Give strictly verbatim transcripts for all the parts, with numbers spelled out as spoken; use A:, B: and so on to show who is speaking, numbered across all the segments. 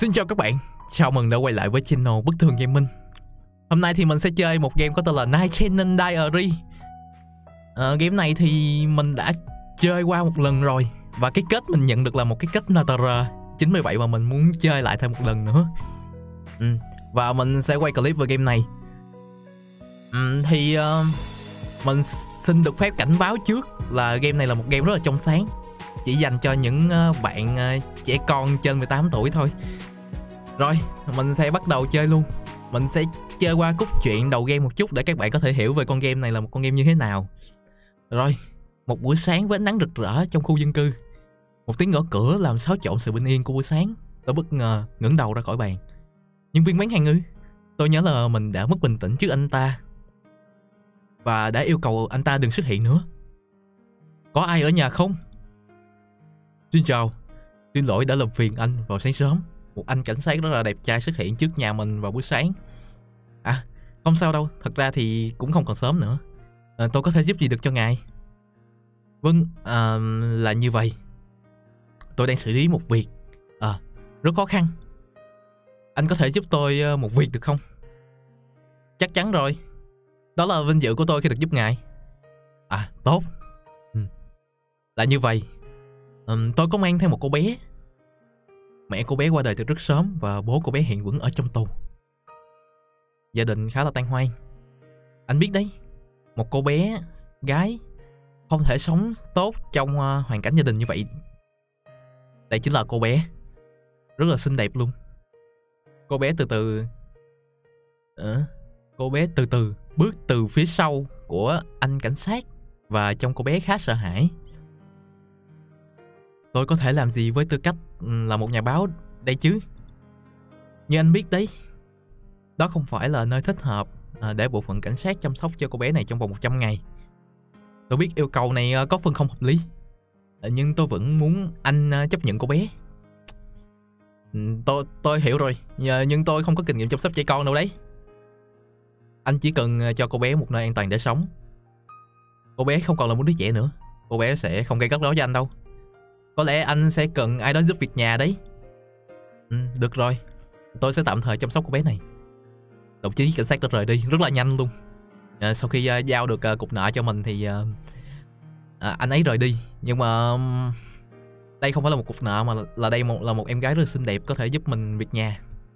A: Xin chào các bạn, chào mừng đã quay lại với channel Bức Tường Gaming. Hôm nay thì mình sẽ chơi một game có tên là Night Training Diary. à, Game này thì mình đã chơi qua một lần rồi, và cái kết mình nhận được là một cái kết en tê rờ. Chính vì vậy mà mình muốn chơi lại thêm một lần nữa. ừ. Và mình sẽ quay clip về game này. ừ, Thì uh, mình xin được phép cảnh báo trước là game này là một game rất là trong sáng, chỉ dành cho những uh, bạn uh, trẻ con trên mười tám tuổi thôi. Rồi, mình sẽ bắt đầu chơi luôn. Mình sẽ chơi qua cốt truyện đầu game một chút để các bạn có thể hiểu về con game này là một con game như thế nào. Rồi, một buổi sáng với ánh nắng rực rỡ trong khu dân cư. Một tiếng gõ cửa làm xáo trộn sự bình yên của buổi sáng. Tôi bất ngờ ngẩng đầu ra khỏi bàn. Nhân viên bán hàng ư? Tôi nhớ là mình đã mất bình tĩnh trước anh ta và đã yêu cầu anh ta đừng xuất hiện nữa. Có ai ở nhà không? Xin chào, xin lỗi đã làm phiền anh vào sáng sớm. Một anh cảnh sát rất là đẹp trai xuất hiện trước nhà mình vào buổi sáng. À, không sao đâu, thật ra thì cũng không còn sớm nữa. à, Tôi có thể giúp gì được cho ngài? Vâng, à, là như vậy. Tôi đang xử lý một việc à, rất khó khăn. Anh có thể giúp tôi một việc được không? Chắc chắn rồi. Đó là vinh dự của tôi khi được giúp ngài. À, tốt. ừ. Là như vậy. ừ, Tôi có mang theo một cô bé. Mẹ cô bé qua đời từ rất sớm và bố cô bé hiện vẫn ở trong tù. Gia đình khá là tan hoang. Anh biết đấy, một cô bé gái không thể sống tốt trong uh, hoàn cảnh gia đình như vậy. Đây chính là cô bé, rất là xinh đẹp luôn. Cô bé từ từ ờ, Cô bé từ từ bước từ phía sau của anh cảnh sát, và trông cô bé khá sợ hãi. Tôi có thể làm gì với tư cách là một nhà báo đây chứ? Như anh biết đấy, đó không phải là nơi thích hợp để bộ phận cảnh sát chăm sóc cho cô bé này trong vòng một trăm ngày. Tôi biết yêu cầu này có phần không hợp lý, nhưng tôi vẫn muốn anh chấp nhận cô bé. Tôi tôi hiểu rồi, nhưng tôi không có kinh nghiệm chăm sóc trẻ con đâu đấy. Anh chỉ cần cho cô bé một nơi an toàn để sống. Cô bé không còn là một đứa trẻ nữa. Cô bé sẽ không gây rắc rối cho anh đâu. Có lẽ anh sẽ cần ai đó giúp việc nhà đấy. ừ, Được rồi, tôi sẽ tạm thời chăm sóc cô bé này. Đồng chí cảnh sát đã rời đi rất là nhanh luôn. à, Sau khi uh, giao được uh, cục nợ cho mình thì uh, à, anh ấy rời đi. Nhưng mà um, đây không phải là một cục nợ, mà là đây một, là một em gái rất là xinh đẹp, có thể giúp mình việc nhà.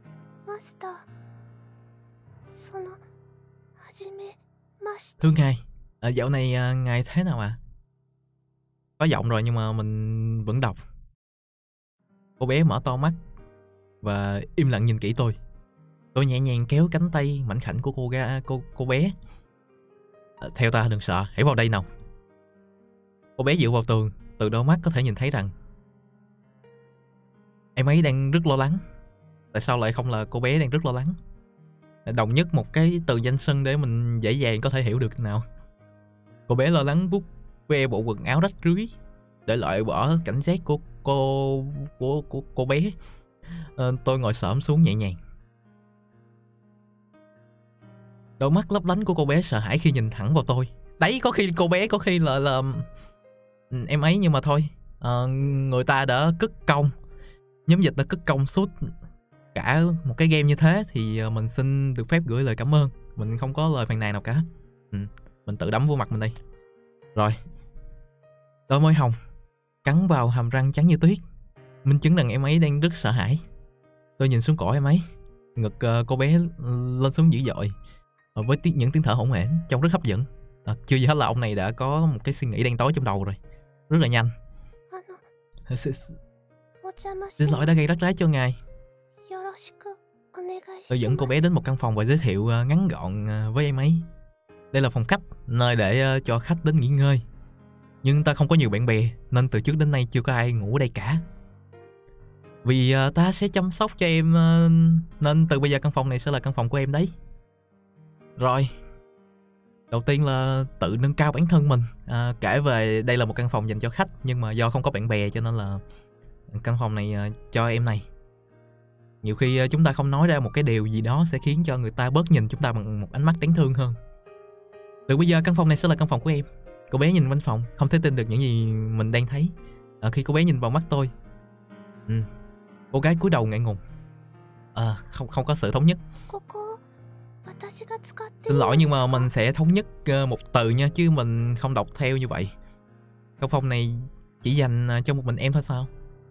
A: Thưa ngài, à, dạo này uh, ngài thế nào ạ? À? Có giọng rồi nhưng mà mình vẫn đọc. Cô bé mở to mắt và im lặng nhìn kỹ tôi. Tôi nhẹ nhàng kéo cánh tay mảnh khảnh của cô ga cô cô bé. À, theo ta, đừng sợ, hãy vào đây nào. Cô bé dựa vào tường, từ đôi mắt có thể nhìn thấy rằng em ấy đang rất lo lắng. Tại sao lại không là cô bé đang rất lo lắng? Đồng nhất một cái từ danh xưng để mình dễ dàng có thể hiểu được nào. Cô bé lo lắng vuốt ve bộ quần áo rách rưới để loại bỏ cảnh giác của cô của của cô bé. À, tôi ngồi xổm xuống nhẹ nhàng. Đôi mắt lấp lánh của cô bé sợ hãi khi nhìn thẳng vào tôi. Đấy, có khi cô bé có khi là là em ấy, nhưng mà thôi. À, người ta đã cất công, nhóm dịch đã cất công suốt cả một cái game như thế, thì mình xin được phép gửi lời cảm ơn. Mình không có lời phàn nàn nào cả. ừ, Mình tự đấm vô mặt mình đây. Rồi, đôi môi hồng cắn vào hàm răng trắng như tuyết, minh chứng rằng em ấy đang rất sợ hãi. Tôi nhìn xuống cổ em ấy. Ngực uh, cô bé lên xuống dữ dội, với tiếng, những tiếng thở hổn hển trông rất hấp dẫn. À, chưa gì hết là ông này đã có một cái suy nghĩ đen tối trong đầu rồi, rất là nhanh. Xin lỗi đã gây rắc rối cho ngài. Tôi dẫn cô bé đến một căn phòng và giới thiệu uh, ngắn gọn uh, với em ấy. Đây là phòng khách, nơi để uh, cho khách đến nghỉ ngơi. Nhưng ta không có nhiều bạn bè, nên từ trước đến nay chưa có ai ngủ ở đây cả. Vì uh, ta sẽ chăm sóc cho em, uh, nên từ bây giờ căn phòng này sẽ là căn phòng của em đấy. Rồi, đầu tiên là tự nâng cao bản thân mình. à, Kể về đây là một căn phòng dành cho khách, nhưng mà do không có bạn bè cho nên là căn phòng này uh, cho em này. Nhiều khi uh, chúng ta không nói ra một cái điều gì đó sẽ khiến cho người ta bớt nhìn chúng ta bằng một ánh mắt đáng thương hơn. Từ bây giờ căn phòng này sẽ là căn phòng của em. Cô bé nhìn quanh phòng, không thể tin được những gì mình đang thấy. à, Khi cô bé nhìn vào mắt tôi, ừ, cô gái cúi đầu ngại ngùng. À, không không có sự thống nhất. Xin lỗi nhưng mà mình sẽ thống nhất một từ nha, chứ mình không đọc theo như vậy. Câu phong này chỉ dành cho một mình em thôi sao?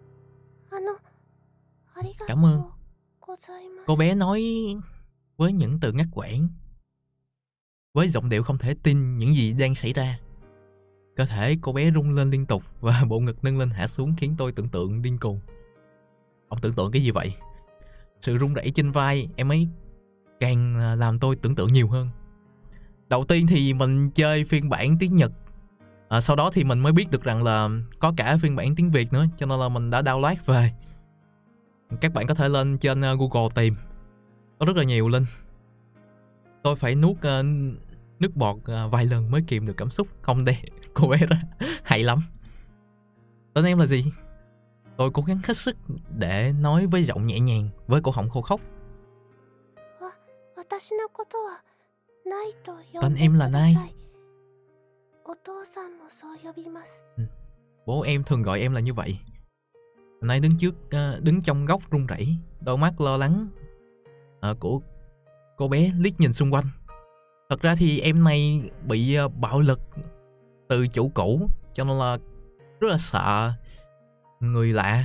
A: Cảm ơn. Cô bé nói với những từ ngắt quãng, với giọng điệu không thể tin những gì đang xảy ra. Cơ thể cô bé rung lên liên tục và bộ ngực nâng lên hạ xuống khiến tôi tưởng tượng điên cuồng. Ông tưởng tượng cái gì vậy? Sự rung rẩy trên vai em ấy càng làm tôi tưởng tượng nhiều hơn. Đầu tiên thì mình chơi phiên bản tiếng Nhật, à, sau đó thì mình mới biết được rằng là có cả phiên bản tiếng Việt nữa, cho nên là mình đã download về. Các bạn có thể lên trên Google tìm, có rất là nhiều link. Tôi phải nuốt uh, nước bọt uh, vài lần mới kìm được cảm xúc. Không đây, cô bé đó hay lắm. Tên em là gì? Tôi cố gắng hết sức để nói với giọng nhẹ nhàng, với cổ họng khô khốc. Tên em là Nai. Ừ. Bố em thường gọi em là như vậy. Nai đứng trước, uh, đứng trong góc run rẩy, đôi mắt lo lắng uh, của cô bé liếc nhìn xung quanh. Thật ra thì em này bị uh, bạo lực từ chủ cũ, cho nên là rất là sợ người lạ.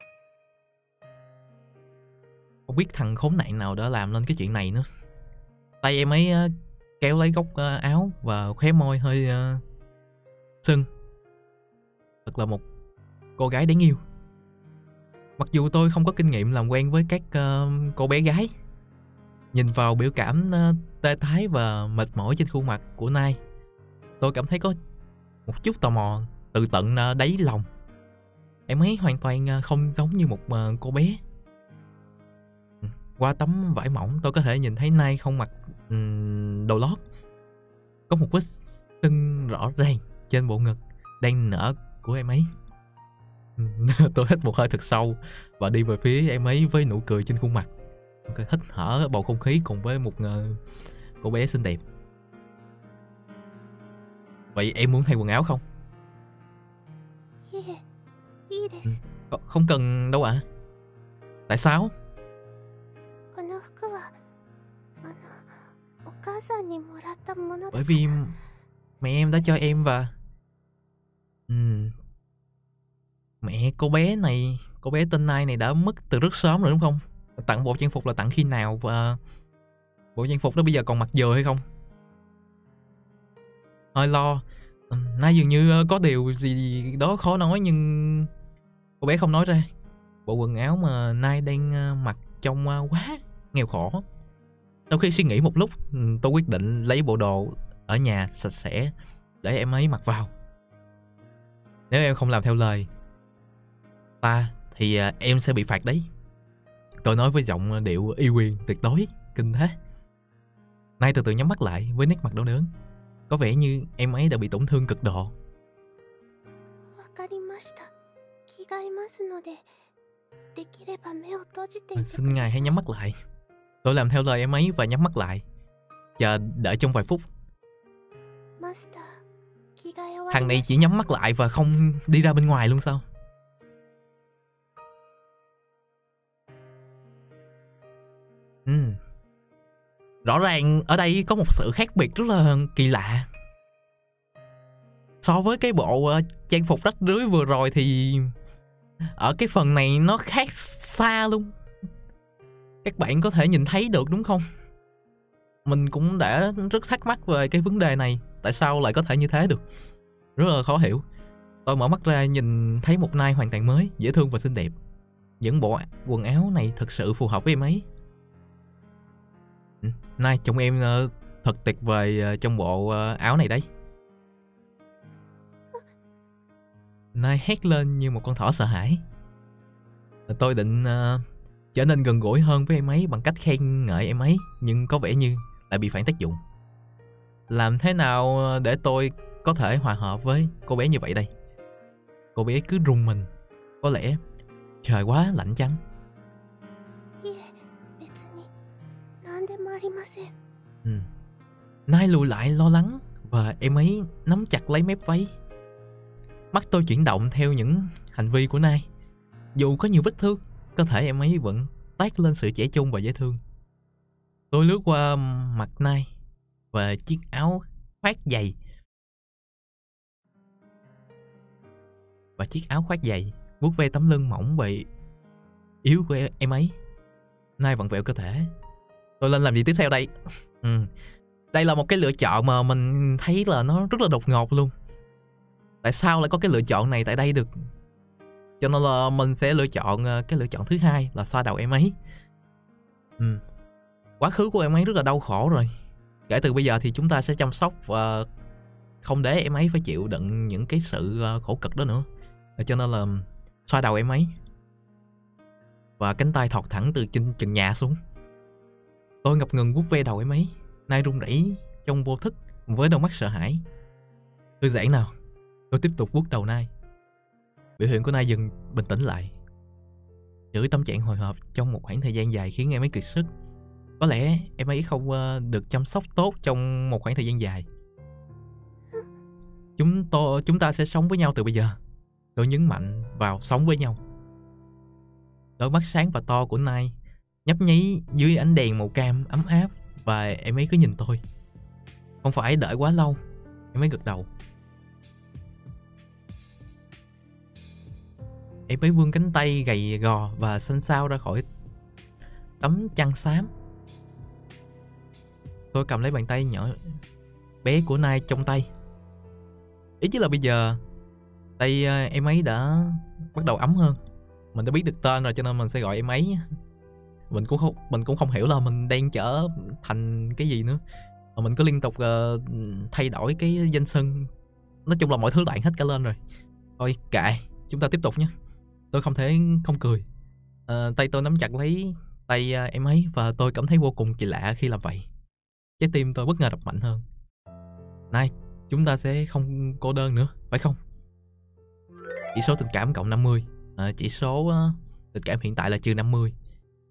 A: Không biết thằng khốn nạn nào đã làm lên cái chuyện này nữa. Tay em ấy uh, kéo lấy góc uh, áo và khóe môi hơi uh, sưng. Thật là một cô gái đáng yêu. Mặc dù tôi không có kinh nghiệm làm quen với các uh, cô bé gái, nhìn vào biểu cảm uh, tê tái và mệt mỏi trên khuôn mặt của Nai, tôi cảm thấy có một chút tò mò từ tận uh, đáy lòng. Em ấy hoàn toàn uh, không giống như một uh, cô bé. Qua tấm vải mỏng tôi có thể nhìn thấy Nai không mặc um, đồ lót. Có một vết sưng rõ ràng trên bộ ngực đang nở của em ấy. Tôi hít một hơi thật sâu và đi về phía em ấy với nụ cười trên khuôn mặt. Okay, hít thở bầu không khí cùng với một uh, cô bé xinh đẹp. Vậy em muốn thay quần áo không? Ừ. Không cần đâu ạ. À? Tại sao? Bởi vì mẹ em đã cho em và uhm, mẹ cô bé này, cô bé tên Nai này đã mất từ rất sớm rồi đúng không? Tặng bộ trang phục là tặng khi nào và bộ trang phục đó bây giờ còn mặc vừa hay không? Hơi lo. Nai dường như có điều gì đó khó nói nhưng cô bé không nói ra. Bộ quần áo mà Nai đang mặc trông quá nghèo khổ. Sau khi suy nghĩ một lúc, tôi quyết định lấy bộ đồ ở nhà sạch sẽ để em ấy mặc vào. Nếu em không làm theo lời ta thì em sẽ bị phạt đấy. Tôi nói với giọng điệu uy quyền tuyệt đối, kinh thế. Nai từ từ nhắm mắt lại với nét mặt đau đớn. Có vẻ như em ấy đã bị tổn thương cực độ. Xin ngài hãy nhắm mắt lại. Tôi làm theo lời em ấy và nhắm mắt lại, chờ đợi trong vài phút. Thằng này chỉ nhắm mắt lại và không đi ra bên ngoài luôn sao? Ừ. Rõ ràng ở đây có một sự khác biệt rất là kỳ lạ. So với cái bộ uh, trang phục rách rưới vừa rồi thì ở cái phần này nó khác xa luôn. Các bạn có thể nhìn thấy được đúng không? Mình cũng đã rất thắc mắc về cái vấn đề này. Tại sao lại có thể như thế được? Rất là khó hiểu. Tôi mở mắt ra nhìn thấy một Nai hoàn toàn mới, dễ thương và xinh đẹp. Những bộ quần áo này thật sự phù hợp với em ấy. Ừ, Nai, chồng em uh, thật tuyệt vời uh, trong bộ uh, áo này đấy. Nai hét lên như một con thỏ sợ hãi. Tôi định uh, trở nên gần gũi hơn với em ấy bằng cách khen ngợi em ấy, nhưng có vẻ như lại bị phản tác dụng. Làm thế nào để tôi có thể hòa hợp với cô bé như vậy đây? Cô bé cứ rùng mình. Có lẽ trời quá lạnh chăng? Ừ. Nai lùi lại lo lắng và em ấy nắm chặt lấy mép váy. Mắt tôi chuyển động theo những hành vi của Nai. Dù có nhiều vết thương, cơ thể em ấy vẫn toát lên sự trẻ trung và dễ thương. Tôi lướt qua mặt Nai và chiếc áo khoác dày và chiếc áo khoác dày, vuốt ve tấm lưng mỏng và yếu của em ấy. Nai vặn vẹo cơ thể. Tôi lên làm gì tiếp theo đây? Ừ. Đây là một cái lựa chọn mà mình thấy là nó rất là đột ngột luôn. Tại sao lại có cái lựa chọn này tại đây được? Cho nên là mình sẽ lựa chọn cái lựa chọn thứ hai là xoa đầu em ấy. Ừ. Quá khứ của em ấy rất là đau khổ rồi. Kể từ bây giờ thì chúng ta sẽ chăm sóc và không để em ấy phải chịu đựng những cái sự khổ cực đó nữa. Cho nên là xoa đầu em ấy. Và cánh tay thọt thẳng từ trên trần nhà xuống. Tôi ngập ngừng vuốt ve đầu em ấy. Nai run rẩy trong vô thức với đôi mắt sợ hãi. Thư giãn nào. Tôi tiếp tục vuốt đầu Nai. Biểu hiện của Nai dần bình tĩnh lại. Giữ tâm trạng hồi hộp trong một khoảng thời gian dài khiến em ấy kiệt sức. Có lẽ em ấy không được chăm sóc tốt trong một khoảng thời gian dài. Chúng tôi, chúng ta sẽ sống với nhau từ bây giờ. Tôi nhấn mạnh vào sống với nhau. Đôi mắt sáng và to của Nai nhấp nháy dưới ánh đèn màu cam ấm áp. Và em ấy cứ nhìn tôi. Không phải đợi quá lâu. Em ấy gật đầu. Em ấy vươn cánh tay gầy gò và xanh xao ra khỏi tấm chăn xám. Tôi cầm lấy bàn tay nhỏ bé của Nai trong tay. Ý chứ là bây giờ tay em ấy đã bắt đầu ấm hơn. Mình đã biết được tên rồi cho nên mình sẽ gọi em ấy. Mình cũng không, mình cũng không hiểu là mình đang trở thành cái gì nữa. Mà mình cứ liên tục uh, thay đổi cái danh xưng. Nói chung là mọi thứ loạn hết cả lên rồi. Thôi kệ, chúng ta tiếp tục nhé. Tôi không thể không cười. uh, Tay tôi nắm chặt lấy tay uh, em ấy. Và tôi cảm thấy vô cùng kỳ lạ khi làm vậy. Trái tim tôi bất ngờ đập mạnh hơn. Này, chúng ta sẽ không cô đơn nữa, phải không? Chỉ số tình cảm cộng năm mươi. À, chỉ số uh, tình cảm hiện tại là trừ năm mươi.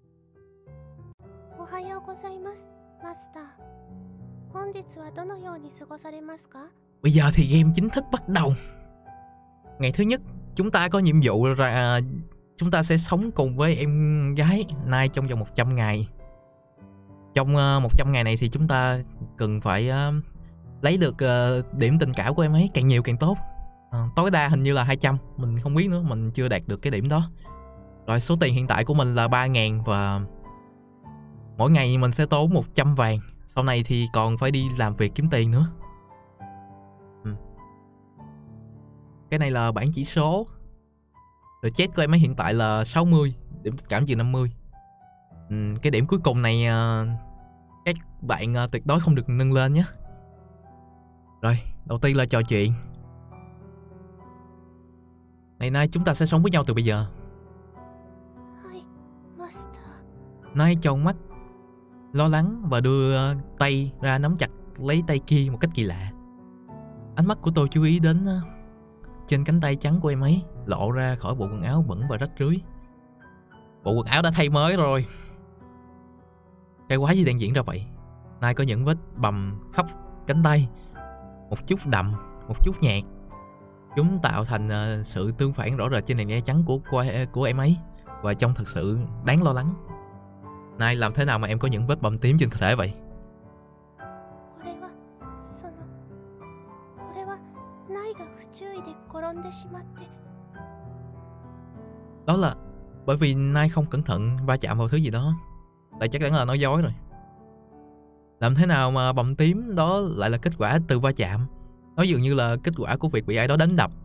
A: Bây giờ thì game chính thức bắt đầu. Ngày thứ nhất, chúng ta có nhiệm vụ là uh, chúng ta sẽ sống cùng với em gái Nai trong vòng một trăm ngày. Trong uh, một trăm ngày này thì chúng ta cần phải uh, lấy được uh, điểm tình cảm của em ấy càng nhiều càng tốt. uh, Tối đa hình như là hai trăm. Mình không biết nữa, mình chưa đạt được cái điểm đó. Rồi số tiền hiện tại của mình là ba ngàn. Và mỗi ngày mình sẽ tốn một trăm vàng. Sau này thì còn phải đi làm việc kiếm tiền nữa. ừ. Cái này là bảng chỉ số. Rồi chat của em ấy hiện tại là sáu mươi. Điểm tình cảm trừ năm mươi. ừ, Cái điểm cuối cùng này uh, các bạn uh, tuyệt đối không được nâng lên nhé. Rồi, đầu tiên là trò chuyện. Ngày nay chúng ta sẽ sống với nhau từ bây giờ. Nai tròn mắt lo lắng và đưa tay ra nắm chặt lấy tay kia một cách kỳ lạ. Ánh mắt của tôi chú ý đến uh, trên cánh tay trắng của em ấy lộ ra khỏi bộ quần áo bẩn và rách rưới. Bộ quần áo đã thay mới rồi. Cái quái gì đang diễn ra vậy? Nai có những vết bầm khắp cánh tay. Một chút đậm, một chút nhạt. Chúng tạo thành uh, sự tương phản rõ rệt trên nền da trắng của, của của em ấy. Và trông thật sự đáng lo lắng. Nai, làm thế nào mà em có những vết bầm tím trên cơ thể vậy? Đó là bởi vì Nai không cẩn thận va chạm vào thứ gì đó. Tại chắc chắn là nói dối rồi. Làm thế nào mà bầm tím đó lại là kết quả từ va chạm? Nó dường như là kết quả của việc bị ai đó đánh đập.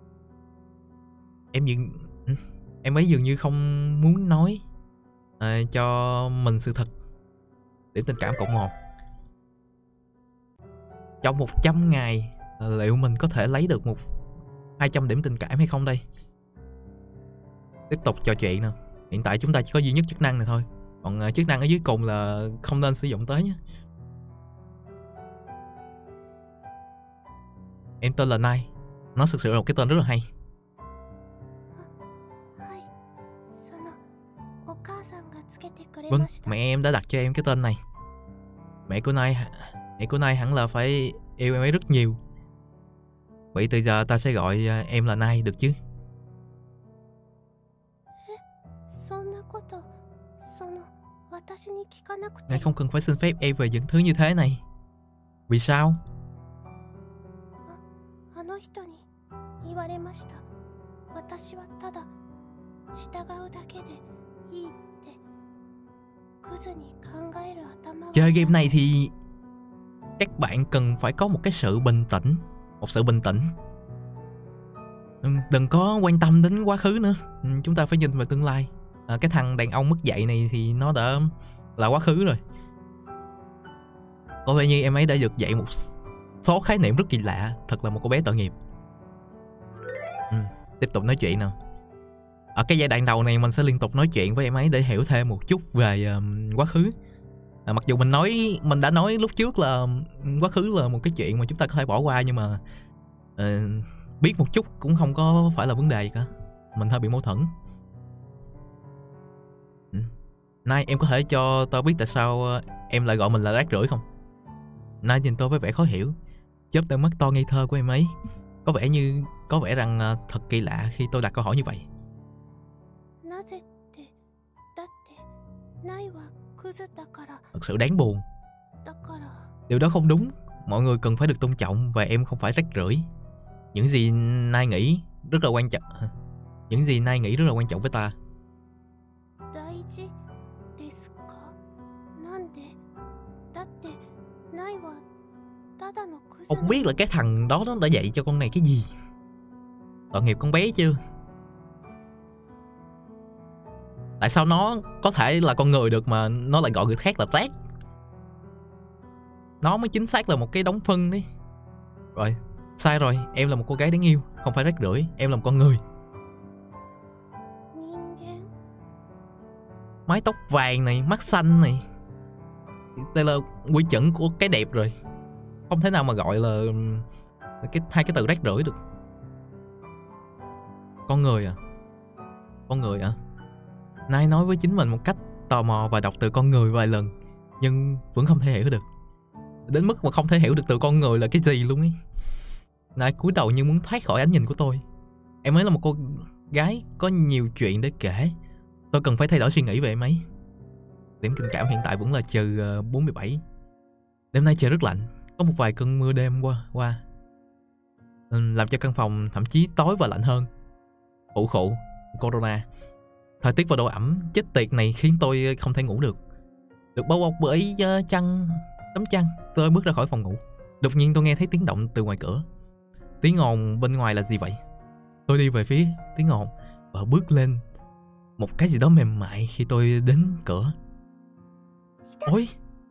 A: Em dường... Em ấy dường như không muốn nói à, cho mình sự thật. Điểm tình cảm cộng một. Trong một trăm ngày liệu mình có thể lấy được một hai trăm điểm tình cảm hay không đây? Tiếp tục trò chuyện nào. Hiện tại chúng ta chỉ có duy nhất chức năng này thôi. Còn uh, chức năng ở dưới cùng là không nên sử dụng tới nhé. Em tên là Nai. Nó thực sự là một cái tên rất là hay. Vâng, mẹ em đã đặt cho em cái tên này. Mẹ của Nai Mẹ của Nai hẳn là phải yêu em ấy rất nhiều. Vậy từ giờ ta sẽ gọi em là Nai được chứ? Ngài không cần phải xin phép em về những thứ như thế này. Vì sao? Chơi game này thì các bạn cần phải có một cái sự bình tĩnh. Một sự bình tĩnh. Đừng có quan tâm đến quá khứ nữa. Chúng ta phải nhìn về tương lai. à, Cái thằng đàn ông mất dạy này thì nó đã là quá khứ rồi. Có vẻ như em ấy đã được dạy một số khái niệm rất kỳ lạ. Thật là một cô bé tội nghiệp. ừ, Tiếp tục nói chuyện nào. Ở cái giai đoạn đầu này mình sẽ liên tục nói chuyện với em ấy để hiểu thêm một chút về um, quá khứ. à, Mặc dù mình nói Mình đã nói lúc trước là quá khứ là một cái chuyện mà chúng ta có thể bỏ qua, nhưng mà uh, biết một chút cũng không có phải là vấn đề gì cả. Mình hơi bị mâu thuẫn. ừ. Nay em có thể cho tôi biết tại sao em lại gọi mình là rác rưởi không? Nay nhìn tôi với vẻ khó hiểu, chớp đôi mắt to ngây thơ của em ấy. Có vẻ như Có vẻ rằng uh, thật kỳ lạ khi tôi đặt câu hỏi như vậy. Thật sự đáng buồn. Điều đó không đúng. Mọi người cần phải được tôn trọng và em không phải rác rưởi. Những gì Nai nghĩ rất là quan trọng. Những gì Nai nghĩ rất là quan trọng với ta. Không biết là cái thằng đó nó đã dạy cho con này cái gì. Tội nghiệp con bé chưa. Tại sao nó có thể là con người được mà nó lại gọi người khác là rác? Nó mới chính xác là một cái đống phân đấy. Rồi, sai rồi. Em là một cô gái đáng yêu, không phải rác rưởi. Em là một con người. Mái tóc vàng này, mắt xanh này, đây là quy chuẩn của cái đẹp rồi. Không thể nào mà gọi là cái hai cái từ rác rưởi được. Con người à? Con người à? Nai nói với chính mình một cách tò mò và đọc từ con người vài lần, nhưng vẫn không thể hiểu được. Đến mức mà không thể hiểu được từ con người là cái gì luôn ấy. Nai cúi đầu như muốn thoát khỏi ánh nhìn của tôi. Em ấy là một cô gái có nhiều chuyện để kể. Tôi cần phải thay đổi suy nghĩ về em ấy. Điểm tình cảm hiện tại vẫn là trừ bốn mươi bảy. Đêm nay trời rất lạnh. Có một vài cơn mưa đêm qua qua làm cho căn phòng thậm chí tối và lạnh hơn. Ủ khụ Corona. Thời tiết và độ ẩm chết tiệt này khiến tôi không thể ngủ được. Được bao bọc bởi chăn, tấm chăn, tôi bước ra khỏi phòng ngủ. Đột nhiên tôi nghe thấy tiếng động từ ngoài cửa. Tiếng ồn bên ngoài là gì vậy? Tôi đi về phía tiếng ồn và bước lên một cái gì đó mềm mại khi tôi đến cửa. Ôi!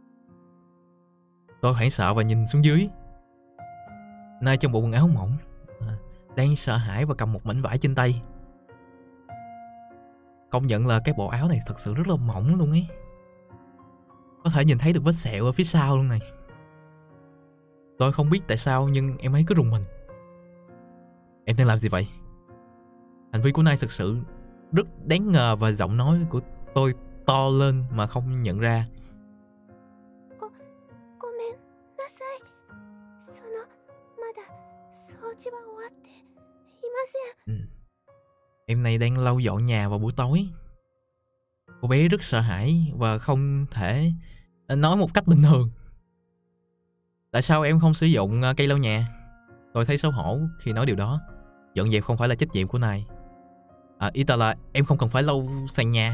A: Tôi hoảng sợ và nhìn xuống dưới. Nơi trong bộ quần áo mỏng đang sợ hãi và cầm một mảnh vải trên tay. Công nhận là cái bộ áo này thật sự rất là mỏng luôn ấy. Có thể nhìn thấy được vết sẹo ở phía sau luôn này. Tôi không biết tại sao nhưng em ấy cứ rùng mình. Em đang làm gì vậy? Hành vi của Nai thực sự rất đáng ngờ và giọng nói của tôi to lên mà không nhận ra. Ừ. Em này đang lau dọn nhà vào buổi tối. Cô bé rất sợ hãi và không thể nói một cách bình thường. Tại sao em không sử dụng cây lau nhà? Tôi thấy xấu hổ khi nói điều đó. Dọn dẹp không phải là trách nhiệm của Nai. À, ý ta là em không cần phải lau sàn nhà.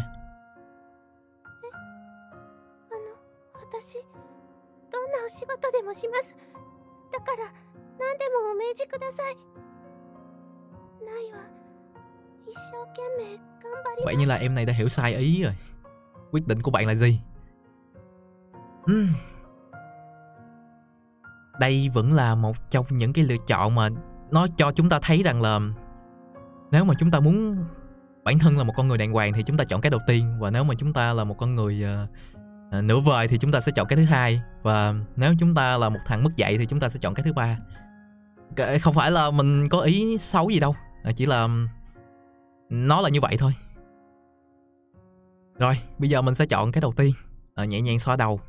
A: Vậy như là em này đã hiểu sai ý rồi. Quyết định của bạn là gì? uhm. Đây vẫn là một trong những cái lựa chọn mà nó cho chúng ta thấy rằng là nếu mà chúng ta muốn bản thân là một con người đàng hoàng thì chúng ta chọn cái đầu tiên. Và nếu mà chúng ta là một con người uh, uh, nửa vời thì chúng ta sẽ chọn cái thứ hai. Và nếu chúng ta là một thằng mất dạy thì chúng ta sẽ chọn cái thứ ba. Không phải là mình có ý xấu gì đâu, chỉ là nó là như vậy thôi. Rồi, bây giờ mình sẽ chọn cái đầu tiên. à, Nhẹ nhàng xoa đầu.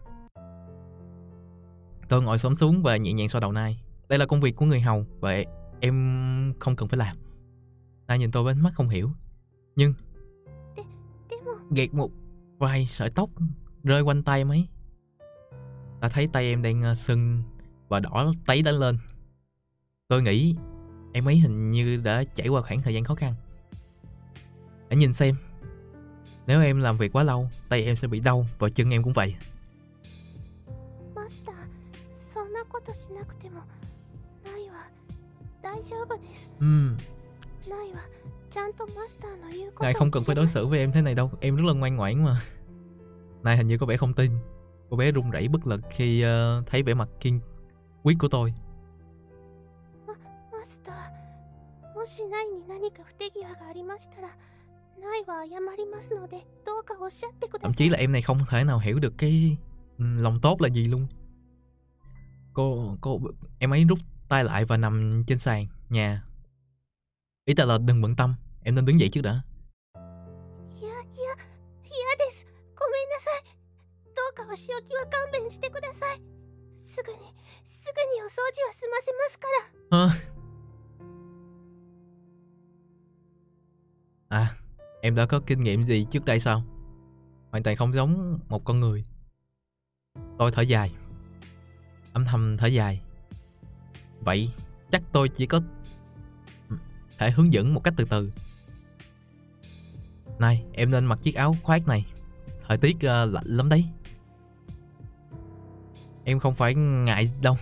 A: Tôi ngồi xổm xuống và nhẹ nhàng xoa đầu Nai. Đây là công việc của người hầu và em không cần phải làm. Nai nhìn tôi với ánh mắt không hiểu. Nhưng gạt một vài sợi tóc rơi quanh tay em ấy. Ta thấy tay em đang uh, sưng và đỏ tấy đã lên. Tôi nghĩ em ấy hình như đã trải qua khoảng thời gian khó khăn. Hãy nhìn xem, nếu em làm việc quá lâu, tay em sẽ bị đau và chân em cũng vậy.
B: Master, そんなことしなくてもないわ。大丈夫です。
A: Ừm,
B: ないわ。ちゃんとマスターの言うこと
A: Ngài
B: を
A: không cần
B: 聞
A: phải
B: き
A: đối
B: ます。
A: xử với em thế này đâu, em rất là ngoan ngoãn mà. Này hình như có vẻ không tin. Cô bé run rẩy bất lực khi uh, thấy vẻ mặt kiên quyết của tôi.
B: マスター、もしないに何か不手際がありましたら、ないは謝りますので、どうかおっしゃってくだ
A: Thậm
B: さ
A: chí
B: い。
A: là em này không thể nào hiểu được cái ừm, lòng tốt là gì luôn. Cô, cô, em ấy rút tay lại và nằm trên sàn nhà. Ý ta là đừng bận tâm, em nên đứng dậy trước đã.
B: いやいや、嫌です。ごめんなさい。どうかお仕置きは勘弁してください。すぐに、すぐにお掃除は済ませますから。
A: À, à, em đã có kinh nghiệm gì trước đây sao? Hoàn toàn không giống một con người. Tôi thở dài, âm thầm thở dài. Vậy chắc tôi chỉ có thể hướng dẫn một cách từ từ. Này, em nên mặc chiếc áo khoác này. Thời tiết uh, lạnh lắm đấy. Em không phải ngại đâu.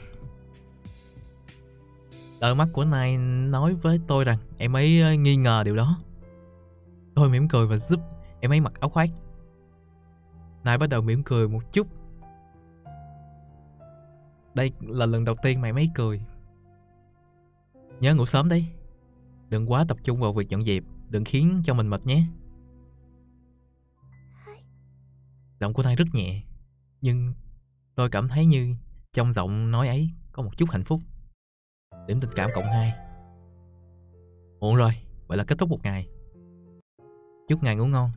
A: Đôi mắt của Nai nói với tôi rằng em ấy uh, nghi ngờ điều đó. Tôi mỉm cười và giúp em ấy mặc áo khoác. Nai bắt đầu mỉm cười một chút. Đây là lần đầu tiên mà em ấy cười. Nhớ ngủ sớm đấy. Đừng quá tập trung vào việc dọn dẹp. Đừng khiến cho mình mệt nhé. Giọng của Nai rất nhẹ, nhưng tôi cảm thấy như trong giọng nói ấy có một chút hạnh phúc. Điểm tình cảm cộng hai. Muộn rồi, vậy là kết thúc một ngày. Chúc ngài ngủ ngon.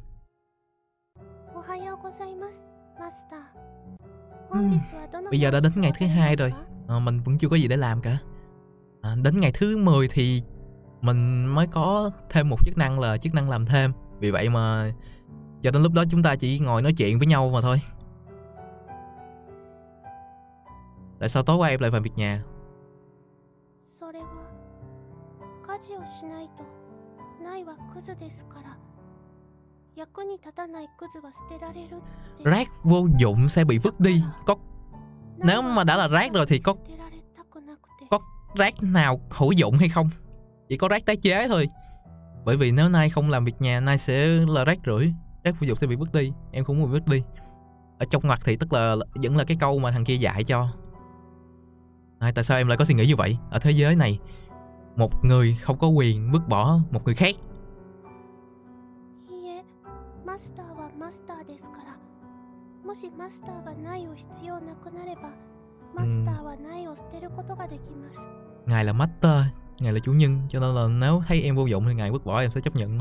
A: Uhm, bây giờ đã đến ngày thứ hai rồi. À, mình vẫn chưa có gì để làm cả. À, đến ngày thứ mười thì mình mới có thêm một chức năng là chức năng làm thêm. Vì vậy mà cho đến lúc đó chúng ta chỉ ngồi nói chuyện với nhau mà thôi. Tại sao tối qua em lại vào việc nhà? Rác vô dụng sẽ bị vứt đi. Có Nếu mà đã là rác rồi thì có Có rác nào hữu dụng hay không? Chỉ có rác tái chế thôi. Bởi vì nếu Nai không làm việc nhà, Nai sẽ là rác rưởi. Rác vô dụng sẽ bị vứt đi. Em không muốn bị vứt đi. Ở trong ngoặc thì tức là vẫn là cái câu mà thằng kia dạy cho. À, tại sao em lại có suy nghĩ như vậy? Ở thế giới này, một người không có quyền vứt bỏ một người khác. Uhm. Ngài là master, ngài là chủ nhân, cho nên là nếu thấy em vô dụng thì ngài vứt bỏ em sẽ chấp nhận nó.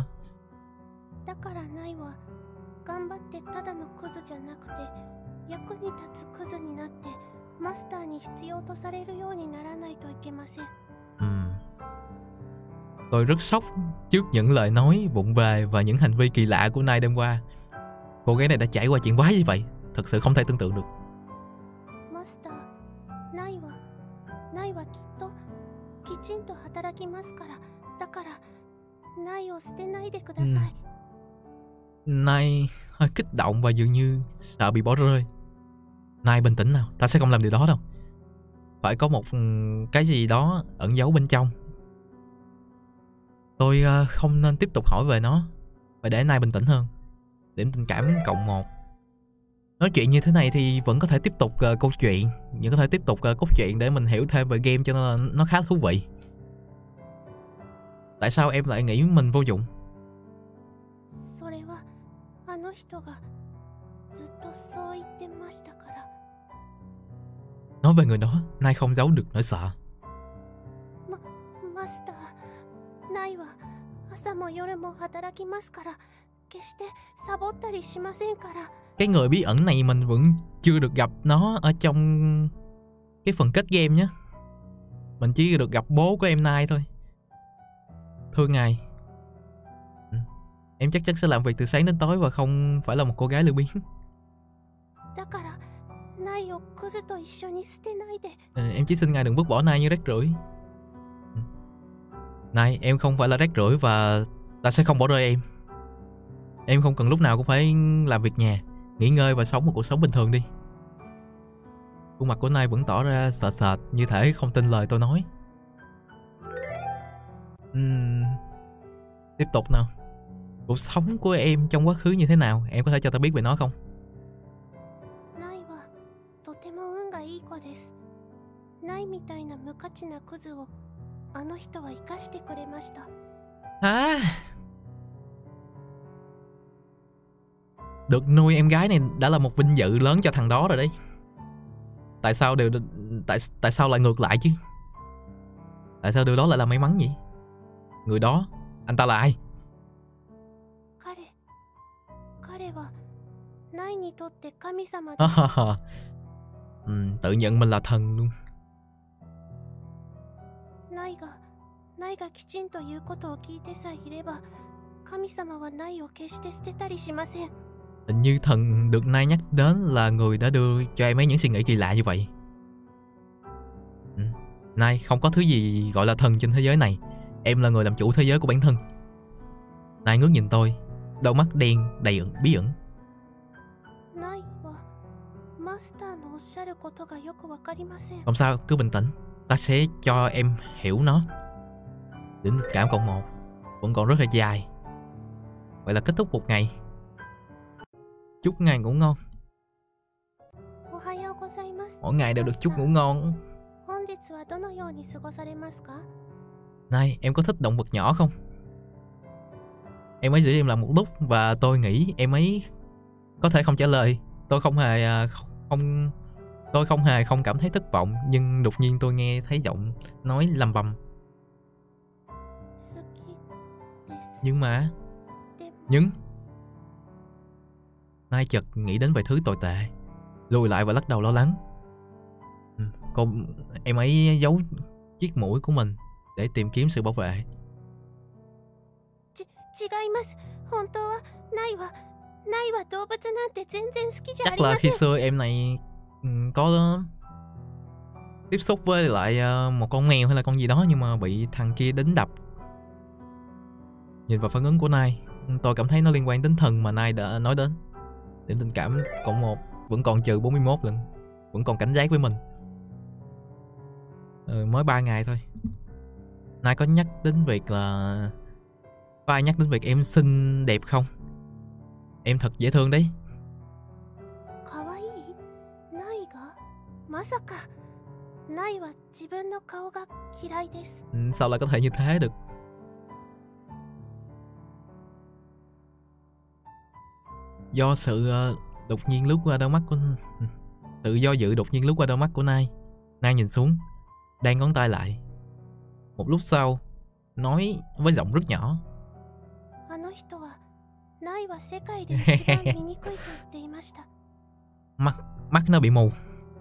A: Uhm. Tôi rất sốc trước những lời nói vụng về và những hành vi kỳ lạ của Nai đêm qua. Cô gái này đã trải qua chuyện quái như vậy, thật sự không thể tưởng tượng được. Uhm. Nai hơi kích động và dường như sợ bị bỏ rơi. Nai bình tĩnh nào, ta sẽ không làm điều đó đâu. Phải có một cái gì đó ẩn giấu bên trong. Tôi uh, không nên tiếp tục hỏi về nó. Phải để Nai bình tĩnh hơn. Điểm tình cảm cộng một. Nói chuyện như thế này thì vẫn có thể tiếp tục uh, câu chuyện. Vẫn có thể tiếp tục uh, cốt truyện để mình hiểu thêm về game, cho nên là nó khá thú vị. Tại sao em lại nghĩ mình vô dụng? Nói về người đó, Nai không giấu được nỗi sợ. Cái người bí ẩn này mình vẫn chưa được gặp nó ở trong cái phần kết game nhé. Mình chỉ được gặp bố của em Nai thôi. Thưa ngài, em chắc chắn sẽ làm việc từ sáng đến tối và không phải là một cô gái lười biếng.
B: だからナイをクズと一緒に捨てないで。
A: Ừ, em chỉ xin ngài đừng vứt bỏ Nai như rác rưởi. Ừ. Nai, em không phải là rác rưởi và ta sẽ không bỏ rơi em. Em không cần lúc nào cũng phải làm việc nhà, nghỉ ngơi và sống một cuộc sống bình thường đi. Khuôn mặt của Nai vẫn tỏ ra sợ sệt, như thể không tin lời tôi nói. Uhm, tiếp tục nào. Cuộc sống của em trong quá khứ như thế nào? Em có thể cho ta biết về nó không?
B: ナイはとても運がいい子です。ナイみたいな無価値なクズをあの人は生かしてくれました。
A: À, được nuôi em gái này đã là một vinh dự lớn cho thằng đó rồi đấy. Tại sao điều tại tại sao lại ngược lại chứ? Tại sao điều đó lại là may mắn vậy? Người đó, anh ta là ai?
B: 彼、彼はナイにとって神様です。
A: ừ, tự nhận mình là thần luôn.
B: ナイが、ナイがきちんと言うことを聞いてさえいれば、神様はナイを決して捨てたりしません。
A: Hình như thần được Nai nhắc đến là người đã đưa cho em ấy những suy nghĩ kỳ lạ như vậy. Ừ. Nai, không có thứ gì gọi là thần trên thế giới này. Em là người làm chủ thế giới của bản thân. Nai ngước nhìn tôi, đôi mắt đen đầy ẩn bí ẩn.
B: ナイはマスターのおっしゃることがよくわかりません。
A: Không sao, cứ bình tĩnh. Ta sẽ cho em hiểu nó. Đỉnh cảm cộng một vẫn còn rất là dài. Vậy là kết thúc một ngày. Chúc ngài ngủ ngon.
B: おはようございます。
A: Mỗi ngày đều được chúc ngủ ngon.
B: 本日はどのように過ごされますか？
A: Này, em có thích động vật nhỏ không? Em ấy giữ im lặng một lúc và tôi nghĩ em ấy có thể không trả lời. Tôi không hề không tôi không hề không cảm thấy thất vọng, nhưng đột nhiên tôi nghe thấy giọng nói lầm bầm. Nhưng mà nhưng Nai chợt nghĩ đến vài thứ tồi tệ, lùi lại và lắc đầu lo lắng. Ừ, cô em ấy giấu chiếc mũi của mình để tìm kiếm sự bảo vệ.
B: 違います。本当はナイはナイは動物なんて全然好きじゃあ
A: Chắc
B: りま
A: là
B: せ
A: khi
B: ん。
A: xưa em này ừ, có tiếp xúc với lại uh, một con mèo hay là con gì đó, nhưng mà bị thằng kia đánh đập. Nhìn vào phản ứng của Nai, tôi cảm thấy nó liên quan đến thần mà Nai đã nói đến. Điểm tình cảm cộng một vẫn còn trừ bốn mươi mốt lần, vẫn còn cảnh giác với mình. Ừ, mới ba ngày thôi. Nai có nhắc đến việc là có ai nhắc đến việc em xinh đẹp không? Em thật dễ thương đấy.
B: かわいい？ナイが？まさか。ナイは自分の顔が嫌いです。
A: Ừ, sao lại có thể như thế được? Do sự uh, đột nhiên lướt qua đôi mắt của tự do dự đột nhiên lướt qua đôi mắt của Nai. Nai nhìn xuống, đan ngón tay lại. Một lúc sau, nói với giọng rất nhỏ.
B: あの人はナイは世界で一番醜いと言っていました。
A: Mắt mắt nó bị mù.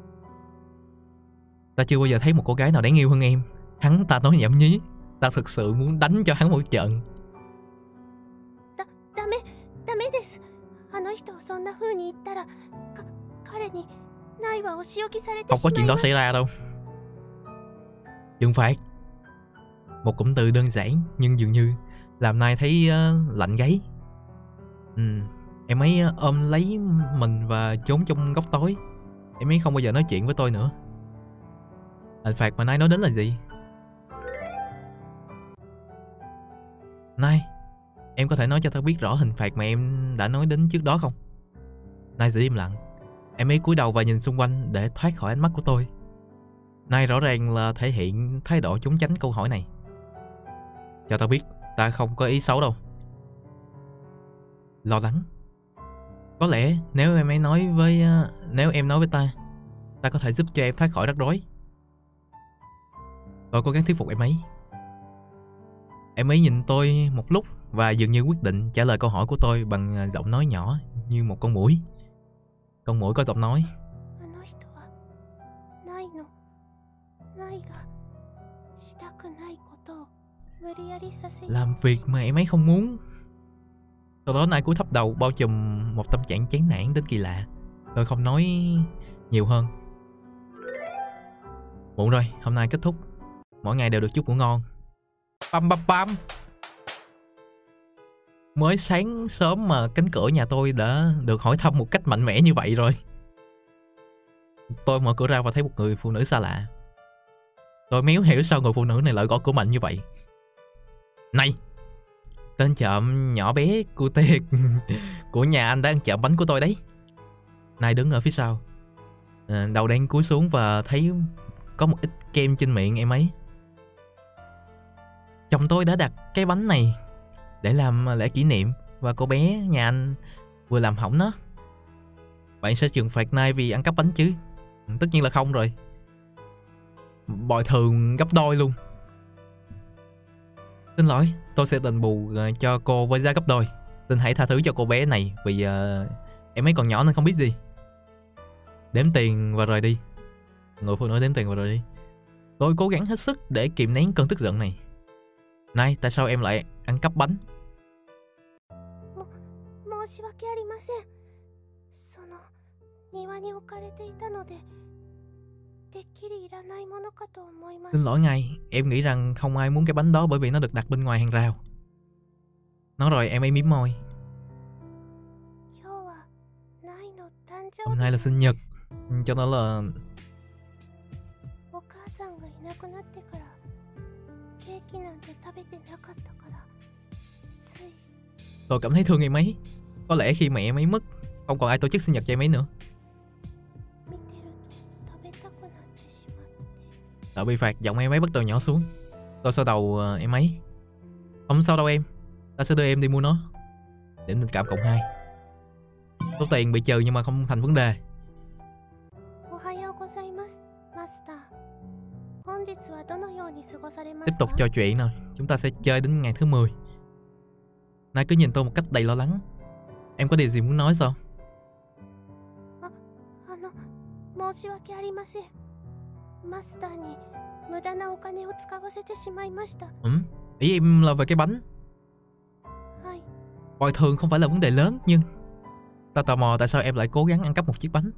A: Ta chưa bao giờ thấy một cô gái nào đáng yêu hơn em. Hắn ta nói nhảm nhí. Ta thực sự muốn đánh cho hắn một trận.
B: だ、ダメ、ダメです。あの人をそんな風に言ったら、か、彼にナイはお仕置きされて
A: Không
B: し
A: có
B: まい
A: chuyện
B: ま
A: đó
B: す。
A: xảy ra đâu. Trừng phạt. Một cụm từ đơn giản nhưng dường như làm Nai thấy uh, lạnh gáy. Ừ, em ấy uh, ôm lấy mình và trốn trong góc tối. Em ấy không bao giờ nói chuyện với tôi nữa. Hình phạt mà Nai nói đến là gì? Nai, em có thể nói cho tao biết rõ hình phạt mà em đã nói đến trước đó không? Nai giữ im lặng. Em ấy cúi đầu và nhìn xung quanh để thoát khỏi ánh mắt của tôi. Nai rõ ràng là thể hiện thái độ trốn tránh câu hỏi này. Cho tao biết, ta không có ý xấu đâu. Lo lắng. Có lẽ nếu em ấy nói với uh, nếu em nói với ta, ta có thể giúp cho em thoát khỏi rắc rối. Tôi cố gắng thuyết phục em ấy. Em ấy nhìn tôi một lúc và dường như quyết định trả lời câu hỏi của tôi bằng giọng nói nhỏ như một con muỗi. Con muỗi có giọng nói. Làm việc mà em ấy không muốn. Sau đó Nai cúi thấp đầu bao trùm một tâm trạng chán nản đến kỳ lạ. Tôi không nói nhiều hơn. Muộn rồi, hôm nay kết thúc. Mỗi ngày đều được chút ngủ ngon. Pam pam pam. Mới sáng sớm mà cánh cửa nhà tôi đã được hỏi thăm một cách mạnh mẽ như vậy rồi. Tôi mở cửa ra và thấy một người phụ nữ xa lạ. Tôi méo hiểu sao người phụ nữ này lại gõ cửa mạnh như vậy. Này! Tên trộm nhỏ bé cute của nhà anh đã ăn trộm bánh của tôi đấy. Này đứng ở phía sau, à, đầu đang cúi xuống và thấy có một ít kem trên miệng em ấy. Chồng tôi đã đặt cái bánh này để làm lễ kỷ niệm và cô bé nhà anh vừa làm hỏng nó. Bạn sẽ trừng phạt Nai vì ăn cắp bánh chứ? Tất nhiên là không rồi. Bồi thường gấp đôi luôn. Xin lỗi, tôi sẽ đền bù cho cô với giá gấp đôi. Xin hãy tha thứ cho cô bé này vì uh, em ấy còn nhỏ nên không biết gì. Đếm tiền và rời đi. Người phụ nữ đếm tiền và rời đi. Tôi cố gắng hết sức để kìm nén cơn tức giận này. Này, tại sao em lại ăn cắp bánh? Xin lỗi ngài, em nghĩ rằng không ai muốn cái bánh đó bởi vì nó được đặt bên ngoài hàng rào. Nói rồi em ấy mím môi. Hôm nay là sinh nhật, cho nên là tôi cảm thấy thương em ấy. Có lẽ khi mẹ em ấy mất, không còn ai tổ chức sinh nhật cho em ấy nữa. Sợ bị phạt, giọng em ấy bắt đầu nhỏ xuống. Tôi xoa đầu uh, em ấy. Không sao đâu em, ta sẽ đưa em đi mua nó. Điểm tình cảm cộng hai. Số tiền bị trừ nhưng mà không thành vấn đề. Tiếp tục trò chuyện nào. Chúng ta sẽ chơi đến ngày thứ mười. Nai cứ nhìn tôi một cách đầy lo lắng. Em có điều gì muốn nói sao? Ừ, ý em là về cái bánh. Bồi thường không phải là vấn đề lớn, nhưng ta tò mò tại sao em lại cố gắng ăn cắp một chiếc bánh.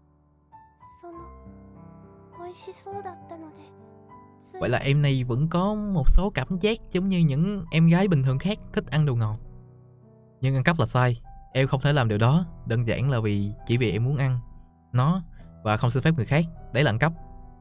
A: Vậy là em này vẫn có một số cảm giác giống như những em gái bình thường khác thích ăn đồ ngọt. Nhưng ăn cắp là sai. Em không thể làm điều đó. Đơn giản là vì chỉ vì em muốn ăn nó và không xin phép người khác. Đấy là ăn cắp.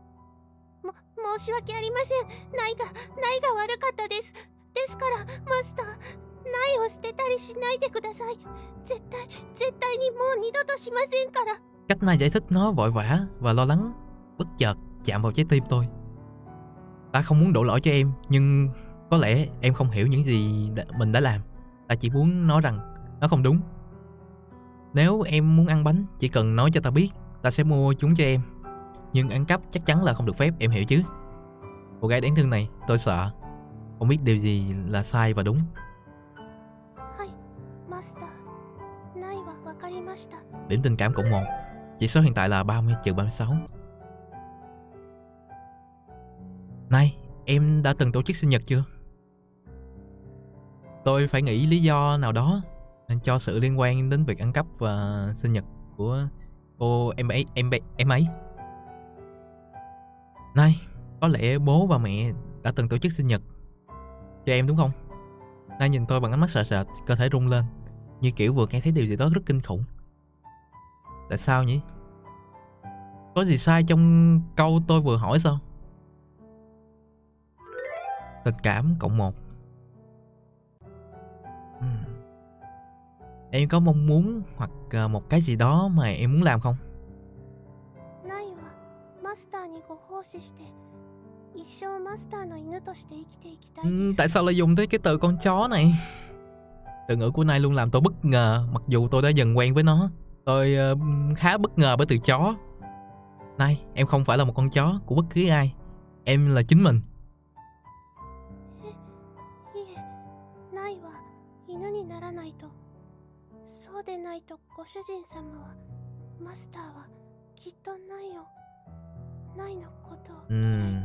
A: Cách này giải thích nó vội vã và lo lắng bất chợt chạm vào trái tim tôi. Ta không muốn đổ lỗi cho em, nhưng có lẽ em không hiểu những gì mình đã làm. Ta chỉ muốn nói rằng nó không đúng. Nếu em muốn ăn bánh, chỉ cần nói cho ta biết, ta sẽ mua chúng cho em. Nhưng ăn cắp chắc chắn là không được phép, em hiểu chứ? Cô gái đáng thương này, tôi sợ không biết điều gì là sai và đúng. Điểm tình cảm cộng một. Chỉ số hiện tại là ba mươi trừ ba mươi sáu. Này, em đã từng tổ chức sinh nhật chưa? Tôi phải nghĩ lý do nào đó cho sự liên quan đến việc ăn cắp và sinh nhật của cô em ấy em em ấy. Này, có lẽ bố và mẹ đã từng tổ chức sinh nhật cho em đúng không? Nai nhìn tôi bằng ánh mắt sợ sệt, cơ thể rung lên, như kiểu vừa nghe thấy điều gì đó rất kinh khủng. Tại sao nhỉ? Có gì sai trong câu tôi vừa hỏi sao? Tình cảm cộng một. uhm. Em có mong muốn hoặc một cái gì đó mà em muốn làm không? uhm, Tại sao lại dùng tới cái từ con chó này? Từ ngữ của Nai luôn làm tôi bất ngờ. Mặc dù tôi đã dần quen với nó, tôi uh, khá bất ngờ bởi từ chó. Nai, em không phải là một con chó của bất cứ ai. Em là chính mình. uhm.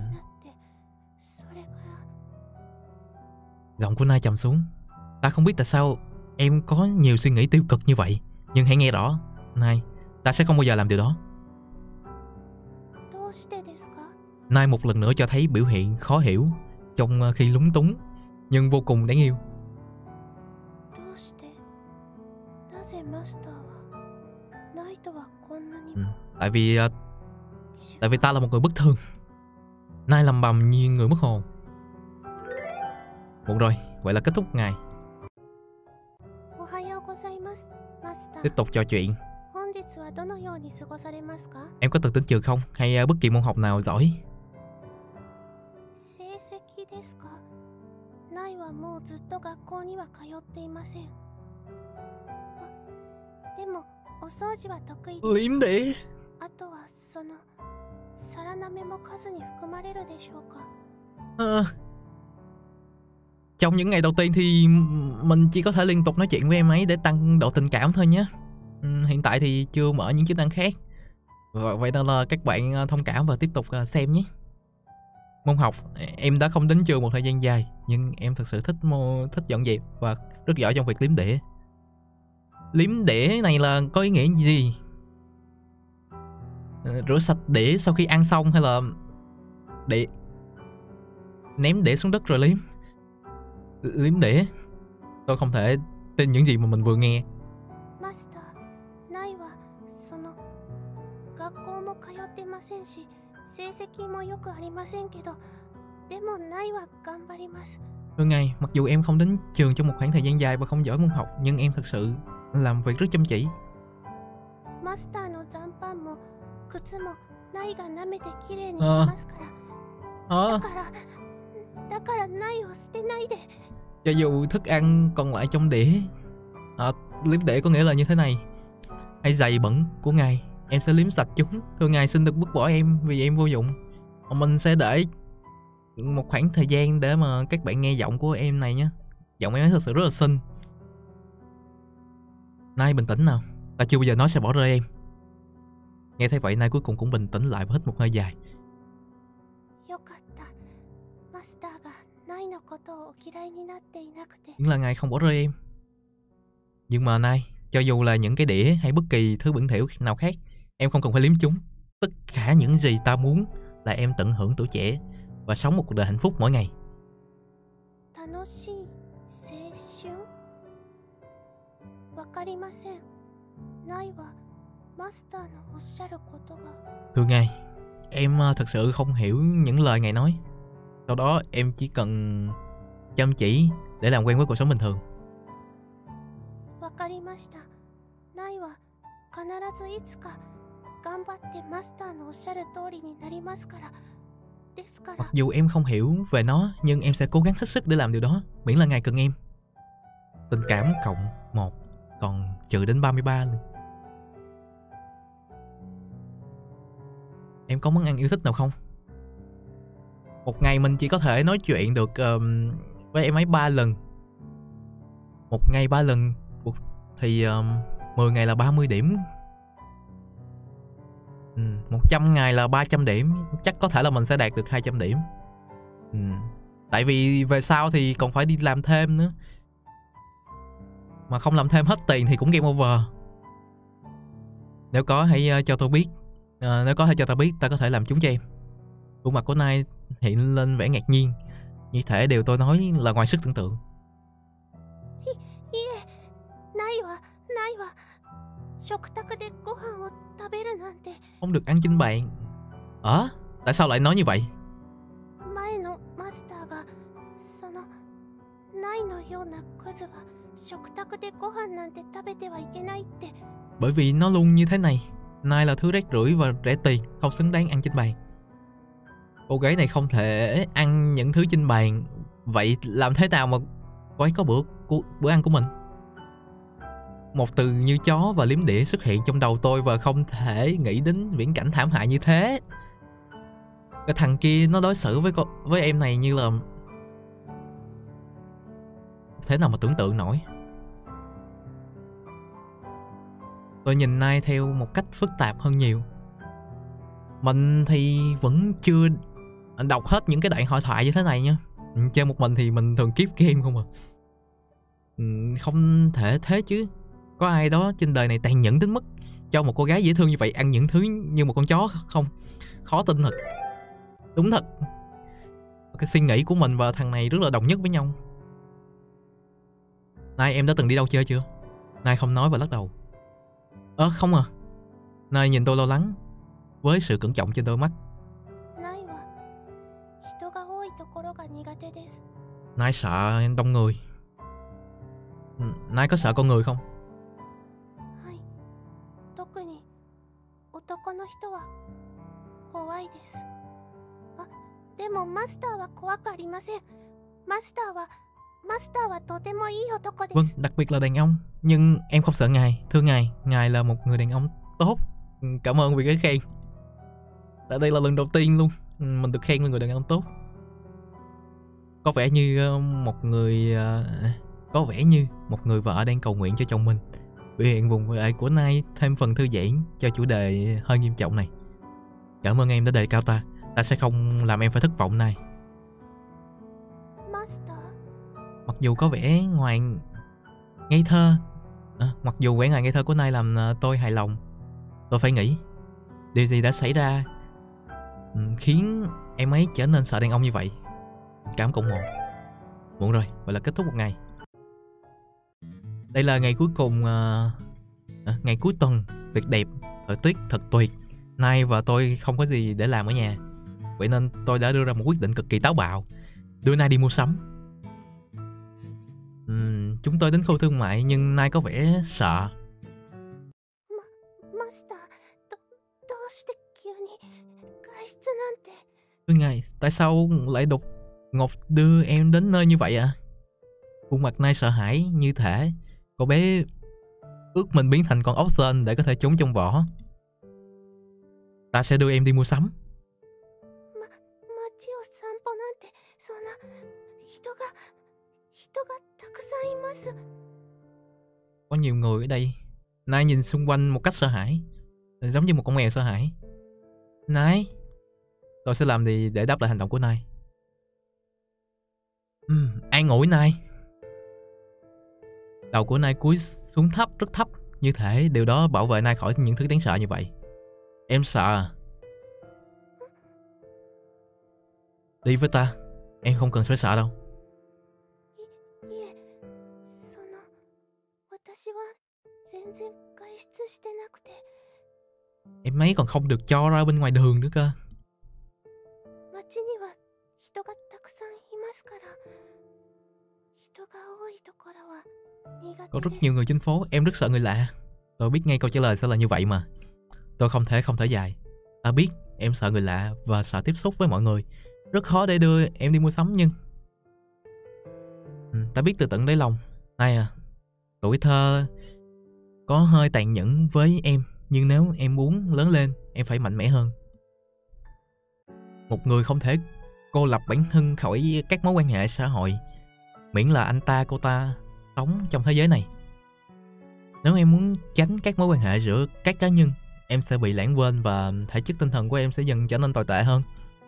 A: Giọng của Nai trầm xuống. Ta không biết tại sao em có nhiều suy nghĩ tiêu cực như vậy, nhưng hãy nghe rõ, Nai, Ta sẽ không bao giờ làm điều đó.
B: どうしてですか?
A: Nai một lần nữa cho thấy biểu hiện khó hiểu trong khi lúng túng nhưng vô cùng đáng yêu.
B: どうしてなぜマスターはナイトはこんなに
A: Ừ,
B: も
A: tại vì
B: 違う
A: tại vì ta là một người bất thường. Nai lầm bầm như người mất hồn. Muộn rồi, vậy là kết thúc ngày.
B: おはようございますマスター
A: Tiếp tục trò chuyện.
B: 本日はどのように過ごされますか?
A: Em có từng đến trường không? Hay bất kỳ môn học nào giỏi?
B: 成績ですか? ナイはもうずっと学校には通っていません。あ、でもお掃除は得意です。
A: Liếm đĩa.
B: あとはその皿なめも数に含まれるでしょうか?
A: Ờ. Trong những ngày đầu tiên thì mình chỉ có thể liên tục nói chuyện với em ấy để tăng độ tình cảm thôi nhé. Ừ, hiện tại thì chưa mở những chức năng khác. Vậy nên là các bạn thông cảm và tiếp tục xem nhé. Môn học, em đã không đến trường một thời gian dài, nhưng em thực sự thích mô, thích dọn dẹp và rất giỏi trong việc liếm đĩa. Liếm đĩa này là có ý nghĩa gì? Rửa sạch đĩa sau khi ăn xong hay là đĩa ném đĩa xuống đất rồi liếm? Liếm đĩa? Tôi không thể tin những gì mà mình vừa nghe.
B: マスター、ナイはその学校も通ってませんし、成績もよくありませんけど、でもナイは頑張ります。
A: Thưa ngài, mặc dù em không đến trường trong một khoảng thời gian dài và không giỏi môn học, nhưng em thực sự làm việc rất chăm chỉ.
B: マスターの残飯も靴もナイが舐めてきれいにしますから。だから、だからナイを捨てないで。
A: Cho dù thức ăn còn lại trong đĩa, à, liếm đĩa có nghĩa là như thế này, hay giày bẩn của ngài, em sẽ liếm sạch chúng. Thưa ngài, xin đừng vứt bỏ em vì em vô dụng. Mình sẽ để một khoảng thời gian để mà các bạn nghe giọng của em này nhé. Giọng em ấy thật sự rất là xinh. Nai bình tĩnh nào, ta chưa bao giờ nói sẽ bỏ rơi em. Nghe thấy vậy, Nai cuối cùng cũng bình tĩnh lại và hít một hơi dài.
B: よかった。マスターがナイのことをお嫌いになっていなくて。
A: Những là ngài không bỏ rơi em. Nhưng mà Nai, cho dù là những cái đĩa hay bất kỳ thứ bẩn thỉu nào khác, em không cần phải liếm chúng. Tất cả những gì ta muốn là em tận hưởng tuổi trẻ và sống một cuộc đời hạnh phúc mỗi ngày.
B: 楽しい青春? わかりません。ナイはマスターのおっしゃることが。
A: Thưa ngài, em thật sự không hiểu những lời ngài nói. Sau đó em chỉ cần chăm chỉ để làm quen với cuộc sống bình thường.
B: わかりました。ナイは必ずいつか頑張ってマスターのおっしゃる通りになりますから。ですから。
A: Mặc dù em không hiểu về nó, nhưng em sẽ cố gắng hết sức để làm điều đó, miễn là ngài cần em. Tình cảm cộng một, còn trừ đến ba mươi ba luôn. Em có món ăn yêu thích nào không? Một ngày mình chỉ có thể nói chuyện được um, với em ấy ba lần. Một ngày ba lần thì um, mười ngày là ba mươi điểm. Ừ, một trăm ngày là ba trăm điểm. Chắc có thể là mình sẽ đạt được hai trăm điểm. Ừ. Tại vì về sau thì còn phải đi làm thêm nữa. Mà không làm thêm hết tiền thì cũng game over. Nếu có hãy uh, cho tôi biết. uh, Nếu có hãy cho ta biết, ta có thể làm chúng cho em. Khuôn mặt của Nai hiện lên vẻ ngạc nhiên, như thể điều tôi nói là ngoài sức tưởng tượng. Không được ăn trên bàn. Ờ? À, tại sao lại nói như vậy? Bởi vì nó luôn như thế này. Nai là thứ rác rưởi và rẻ tiền, không xứng đáng ăn trên bàn. Cô gái này không thể ăn những thứ trên bàn. Vậy làm thế nào mà cô ấy có bữa bữa ăn của mình? Một từ như chó và liếm đĩa xuất hiện trong đầu tôi và không thể nghĩ đến viễn cảnh thảm hại như thế. Cái thằng kia nó đối xử với con, với em này như là thế nào mà tưởng tượng nổi. Tôi nhìn Nai theo một cách phức tạp hơn nhiều. Mình thì vẫn chưa đọc hết những cái đoạn hội thoại như thế này nha. Chơi một mình thì mình thường kiếp game không à. Không thể thế chứ. Có ai đó trên đời này tàn nhẫn đến mức cho một cô gái dễ thương như vậy ăn những thứ như một con chó không? Khó tin thật. Đúng thật. Cái suy nghĩ của mình và thằng này rất là đồng nhất với nhau. Nay em đã từng đi đâu chơi chưa? Nay không nói và lắc đầu. Ơ à, không à. Nay nhìn tôi lo lắng với sự cẩn trọng trên đôi mắt. Nay sợ đông người. Nay có sợ con người không? Vâng, đặc biệt là đàn ông. Nhưng em không sợ ngài. Thưa ngài, ngài là một người đàn ông tốt. Cảm ơn vì cái khen. Tại đây là lần đầu tiên luôn mình được khen là người đàn ông tốt. Có vẻ như một người Có vẻ như một người vợ đang cầu nguyện cho chồng mình. Biểu hiện vùng lại của Nai thêm phần thư giãn cho chủ đề hơi nghiêm trọng này. Cảm ơn em đã đề cao ta. Ta sẽ không làm em phải thất vọng Nai. Mặc dù có vẻ ngoài ngây thơ à, Mặc dù vẻ ngoài ngây thơ của Nai làm tôi hài lòng, tôi phải nghĩ điều gì đã xảy ra khiến em ấy trở nên sợ đàn ông như vậy. Cảm cộng một. Muộn rồi, vậy là kết thúc một ngày. Đây là ngày cuối cùng à, ngày cuối tuần tuyệt đẹp. Thời tiết thật tuyệt. Nay và tôi không có gì để làm ở nhà, vậy nên tôi đã đưa ra một quyết định cực kỳ táo bạo. Đưa Nay đi mua sắm. uhm, Chúng tôi đến khu thương mại nhưng Nay có vẻ sợ. Thưa ngài, tại sao lại đột ngột đưa em đến nơi như vậy ạ? À? Khuôn mặt Nay sợ hãi như thể cô bé ước mình biến thành con ốc sên để có thể trốn trong vỏ. Ta sẽ đưa em đi mua sắm. Có nhiều người ở đây. Nay nhìn xung quanh một cách sợ hãi, giống như một con mèo sợ hãi. Nay, tôi sẽ làm gì để đáp lại hành động của Nay? uhm, An ủi Nay. Đầu của Nay cúi xuống thấp, rất thấp, như thể điều đó bảo vệ Nay khỏi những thứ đáng sợ như vậy. Em sợ à? Đi với ta. Em không cần phải sợ đâu. Em ấy còn không được cho ra bên ngoài đường nữa cơ. Có rất nhiều người trên phố. Em rất sợ người lạ. Tôi biết ngay câu trả lời sẽ là như vậy mà. Tôi không thể không thở dài. Ta biết em sợ người lạ và sợ tiếp xúc với mọi người. Rất khó để đưa em đi mua sắm nhưng ừ, ta biết từ tận đáy lòng. Này à, tuổi thơ có hơi tàn nhẫn với em. Nhưng nếu em muốn lớn lên, em phải mạnh mẽ hơn. Một người không thể cô lập bản thân khỏi các mối quan hệ xã hội, miễn là anh ta cô ta sống trong thế giới này. Nếu em muốn tránh các mối quan hệ giữa các cá nhân, em sẽ bị lãng quên và thể chất tinh thần của em sẽ dần trở nên tồi tệ hơn.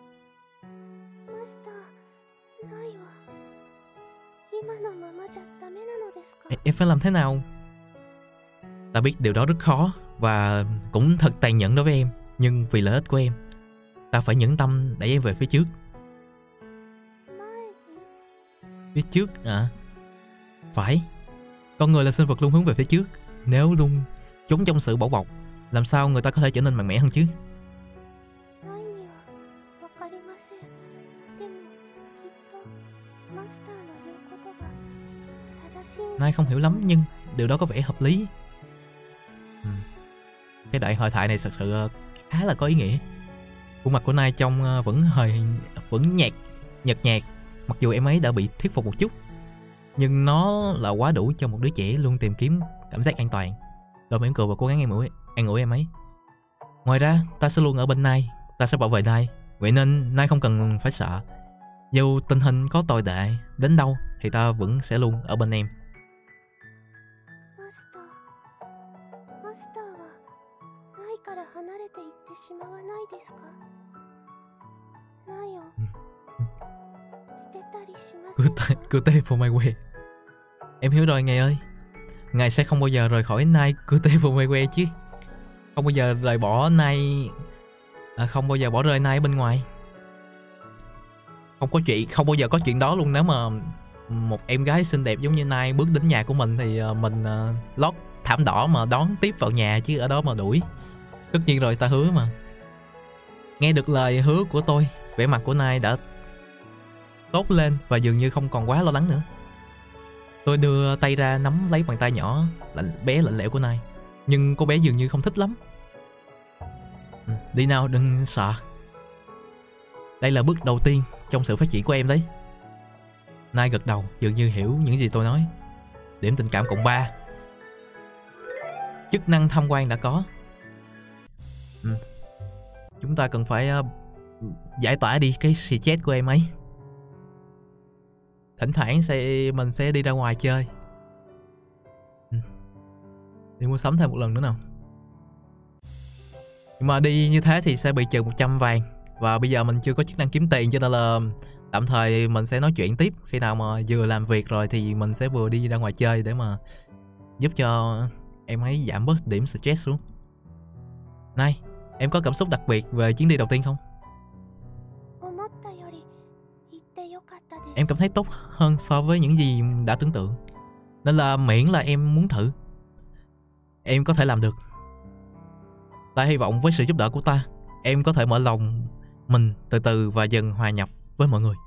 A: Em phải làm thế nào? Ta biết điều đó rất khó và cũng thật tàn nhẫn đối với em. Nhưng vì lợi ích của em, ta phải nhẫn tâm đẩy em về phía trước. Phía trước à? Phải. Con người là sinh vật luôn hướng về phía trước. Nếu luôn trốn trong sự bảo bọc, làm sao người ta có thể trở nên mạnh mẽ hơn chứ? Nay không hiểu lắm nhưng điều đó có vẻ hợp lý. ừ. Cái đại hội thoại này thật sự khá là có ý nghĩa. Khuôn mặt của Nay trông vẫn hơi vẫn nhạt, nhợt nhạt. Mặc dù em ấy đã bị thuyết phục một chút, nhưng nó là quá đủ cho một đứa trẻ luôn tìm kiếm cảm giác an toàn. Tôi mỉm cười và cố gắng an ủi, an ủi em ấy. Ngoài ra, ta sẽ luôn ở bên Nay. Ta sẽ bảo vệ Nay. Vậy nên Nay không cần phải sợ. Dù tình hình có tồi tệ đến đâu thì ta vẫn sẽ luôn ở bên em. Cute for my way. Em hiểu rồi ngài ơi. Ngài sẽ không bao giờ rời khỏi Nay Cute for my way chứ. không bao giờ rời bỏ Nai, à, không bao giờ bỏ rơi Nai ở bên ngoài. Không có chuyện, không bao giờ có chuyện đó luôn. Nếu mà một em gái xinh đẹp giống như Nai bước đến nhà của mình thì uh, mình uh, lót thảm đỏ mà đón tiếp vào nhà, chứ ở đó mà đuổi. Tất nhiên rồi, ta hứa mà. Nghe được lời hứa của tôi, vẻ mặt của Nai đã tốt lên và dường như không còn quá lo lắng nữa. Tôi đưa tay ra nắm lấy bàn tay nhỏ lạnh bé lạnh lẽo của Nai, nhưng cô bé dường như không thích lắm. Ừ, đi nào, đừng sợ. Đây là bước đầu tiên trong sự phát triển của em đấy. Nai gật đầu, dường như hiểu những gì tôi nói. Điểm tình cảm cộng ba. Chức năng tham quan đã có. Ừ. Chúng ta cần phải uh, giải tỏa đi cái stress của em ấy. Thỉnh thoảng sẽ mình sẽ đi ra ngoài chơi. Ừ. Đi mua sắm thêm một lần nữa nào. Nhưng mà đi như thế thì sẽ bị trừ một trăm vàng. Và bây giờ mình chưa có chức năng kiếm tiền, cho nên là tạm thời mình sẽ nói chuyện tiếp. Khi nào mà vừa làm việc rồi thì mình sẽ vừa đi ra ngoài chơi để mà giúp cho em ấy giảm bớt điểm stress xuống. Này, em có cảm xúc đặc biệt về chuyến đi đầu tiên không? Em cảm thấy tốt hơn so với những gì đã tưởng tượng. Nên là miễn là em muốn thử, em có thể làm được. Ta hy vọng với sự giúp đỡ của ta, em có thể mở lòng mình từ từ và dần hòa nhập với mọi người.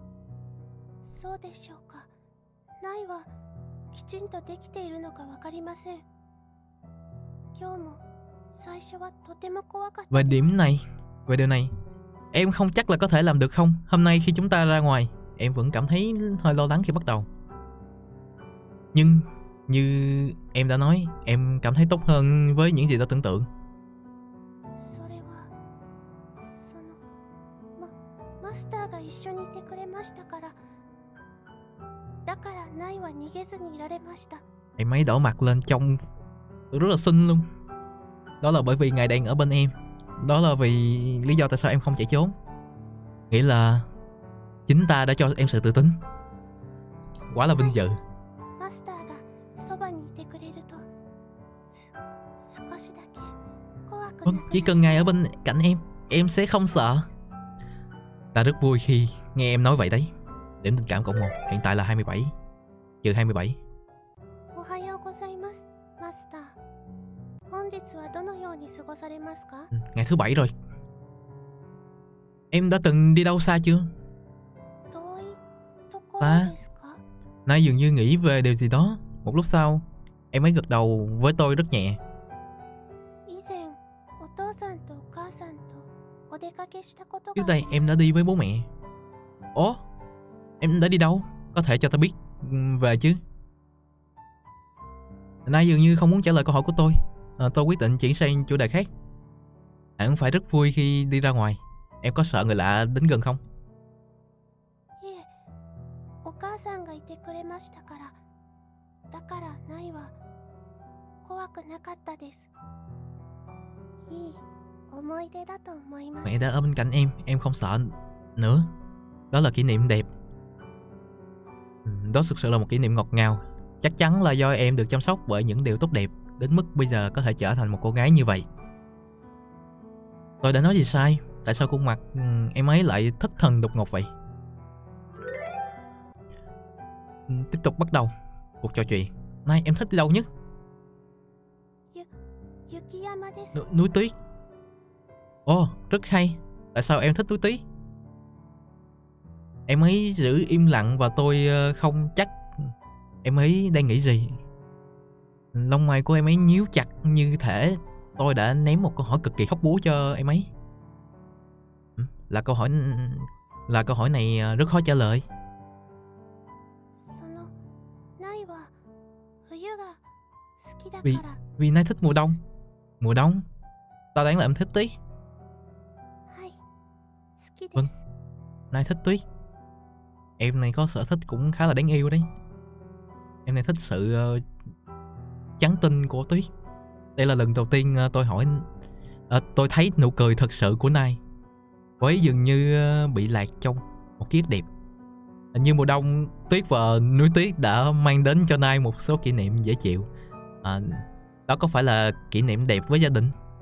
A: Về điểm này, về điều này, em không chắc là có thể làm được không. Hôm nay khi chúng ta ra ngoài, em vẫn cảm thấy hơi lo lắng khi bắt đầu. Nhưng như em đã nói, em cảm thấy tốt hơn với những gì đã tưởng tượng. Em ấy đỏ mặt lên trông rất là xinh luôn. Đó là bởi vì ngài đang ở bên em. Đó là vì lý do tại sao em không chạy trốn. Nghĩa là chính ta đã cho em sự tự tin. Quá là vinh dự. Vâng, chỉ cần ngài ở bên cạnh em, em sẽ không sợ. Ta rất vui khi nghe em nói vậy đấy. Điểm tình cảm cộng một hiện tại là hai mươi bảy. Trừ hai mươi bảy. Ừ, ngày thứ bảy rồi. Em đã từng đi đâu xa chưa? Ta Nay dường như nghĩ về điều gì đó. Một lúc sau, em ấy gật đầu với tôi rất nhẹ. Trước đây em đã đi với bố mẹ. Ủa? Em đã đi đâu? Có thể cho ta biết về chứ? Nay dường như không muốn trả lời câu hỏi của tôi. à, Tôi quyết định chuyển sang chủ đề khác. Hẳn phải rất vui khi đi ra ngoài. Em có sợ người lạ đến gần không? Mẹ đã ở bên cạnh em, em không sợ nữa. Đó là kỷ niệm đẹp. Đó thực sự là một kỷ niệm ngọt ngào. Chắc chắn là do em được chăm sóc bởi những điều tốt đẹp đến mức bây giờ có thể trở thành một cô gái như vậy. Tôi đã nói gì sai? Tại sao khuôn mặt em ấy lại thất thần đột ngột vậy? Tiếp tục bắt đầu cuộc trò chuyện. Này, em thích đi đâu nhất? N- núi tuyết. Ồ, oh, rất hay. Tại sao em thích núi tuyết? Em ấy giữ im lặng và tôi không chắc em ấy đang nghĩ gì. Lông mày của em ấy nhíu chặt như thể tôi đã ném một câu hỏi cực kỳ hóc búa cho em ấy. Là câu hỏi Là câu hỏi này rất khó trả lời. Vì Vì Nai thích mùa đông. Mùa đông? Tao đoán là em thích tuyết. Vâng, Nai thích tuyết. Em này có sở thích cũng khá là đáng yêu đấy. Em này thích sự uh, trắng tinh của tuyết. Đây là lần đầu tiên uh, tôi hỏi uh, tôi thấy nụ cười thật sự của Nai. Cô ấy dường như uh, bị lạc trong một ký ức đẹp. Hình như mùa đông, tuyết và núi tuyết đã mang đến cho Nai một số kỷ niệm dễ chịu. À, đó có phải là kỷ niệm đẹp với gia đình?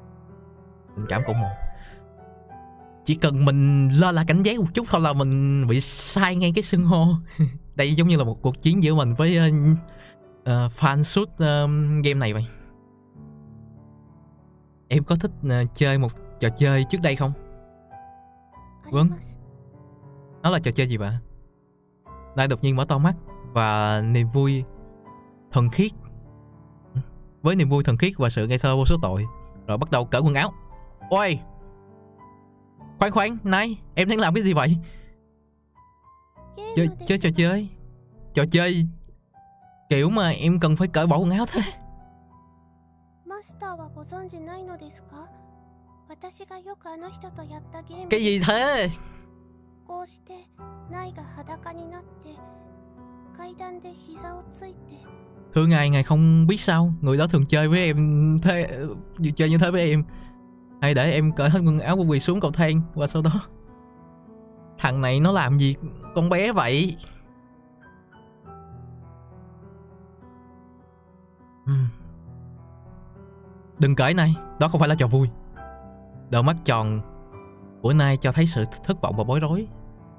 A: tình cảm của một. Chỉ cần mình lơ là cảnh giác một chút thôi là mình bị sai ngay cái xưng hô. Đây giống như là một cuộc chiến giữa mình với uh, uh, fan suit uh, game này vậy. Em có thích uh, chơi một trò chơi trước đây không? Vâng. Nó là trò chơi gì vậy? Lại đột nhiên mở to mắt và niềm vui thuần khiết. Với niềm vui thuần khiết và sự ngây thơ vô số tội, rồi bắt đầu cởi quần áo. Ôi, khoan khoan, này, em đang làm cái gì vậy? Chơi, chơi trò chơi Trò chơi kiểu mà em cần phải cởi bỏ quần áo thế. Cái gì thế? Thưa ngài, ngài không biết sao? Người đó thường chơi với em thế, chơi như thế với em. Hay để em cởi hết quần áo và quỳ xuống cầu thang, và sau đó thằng này nó làm gì con bé vậy? uhm. Đừng cởi này, đó không phải là trò vui. Đôi mắt tròn của Nai cho thấy sự thất vọng và bối rối.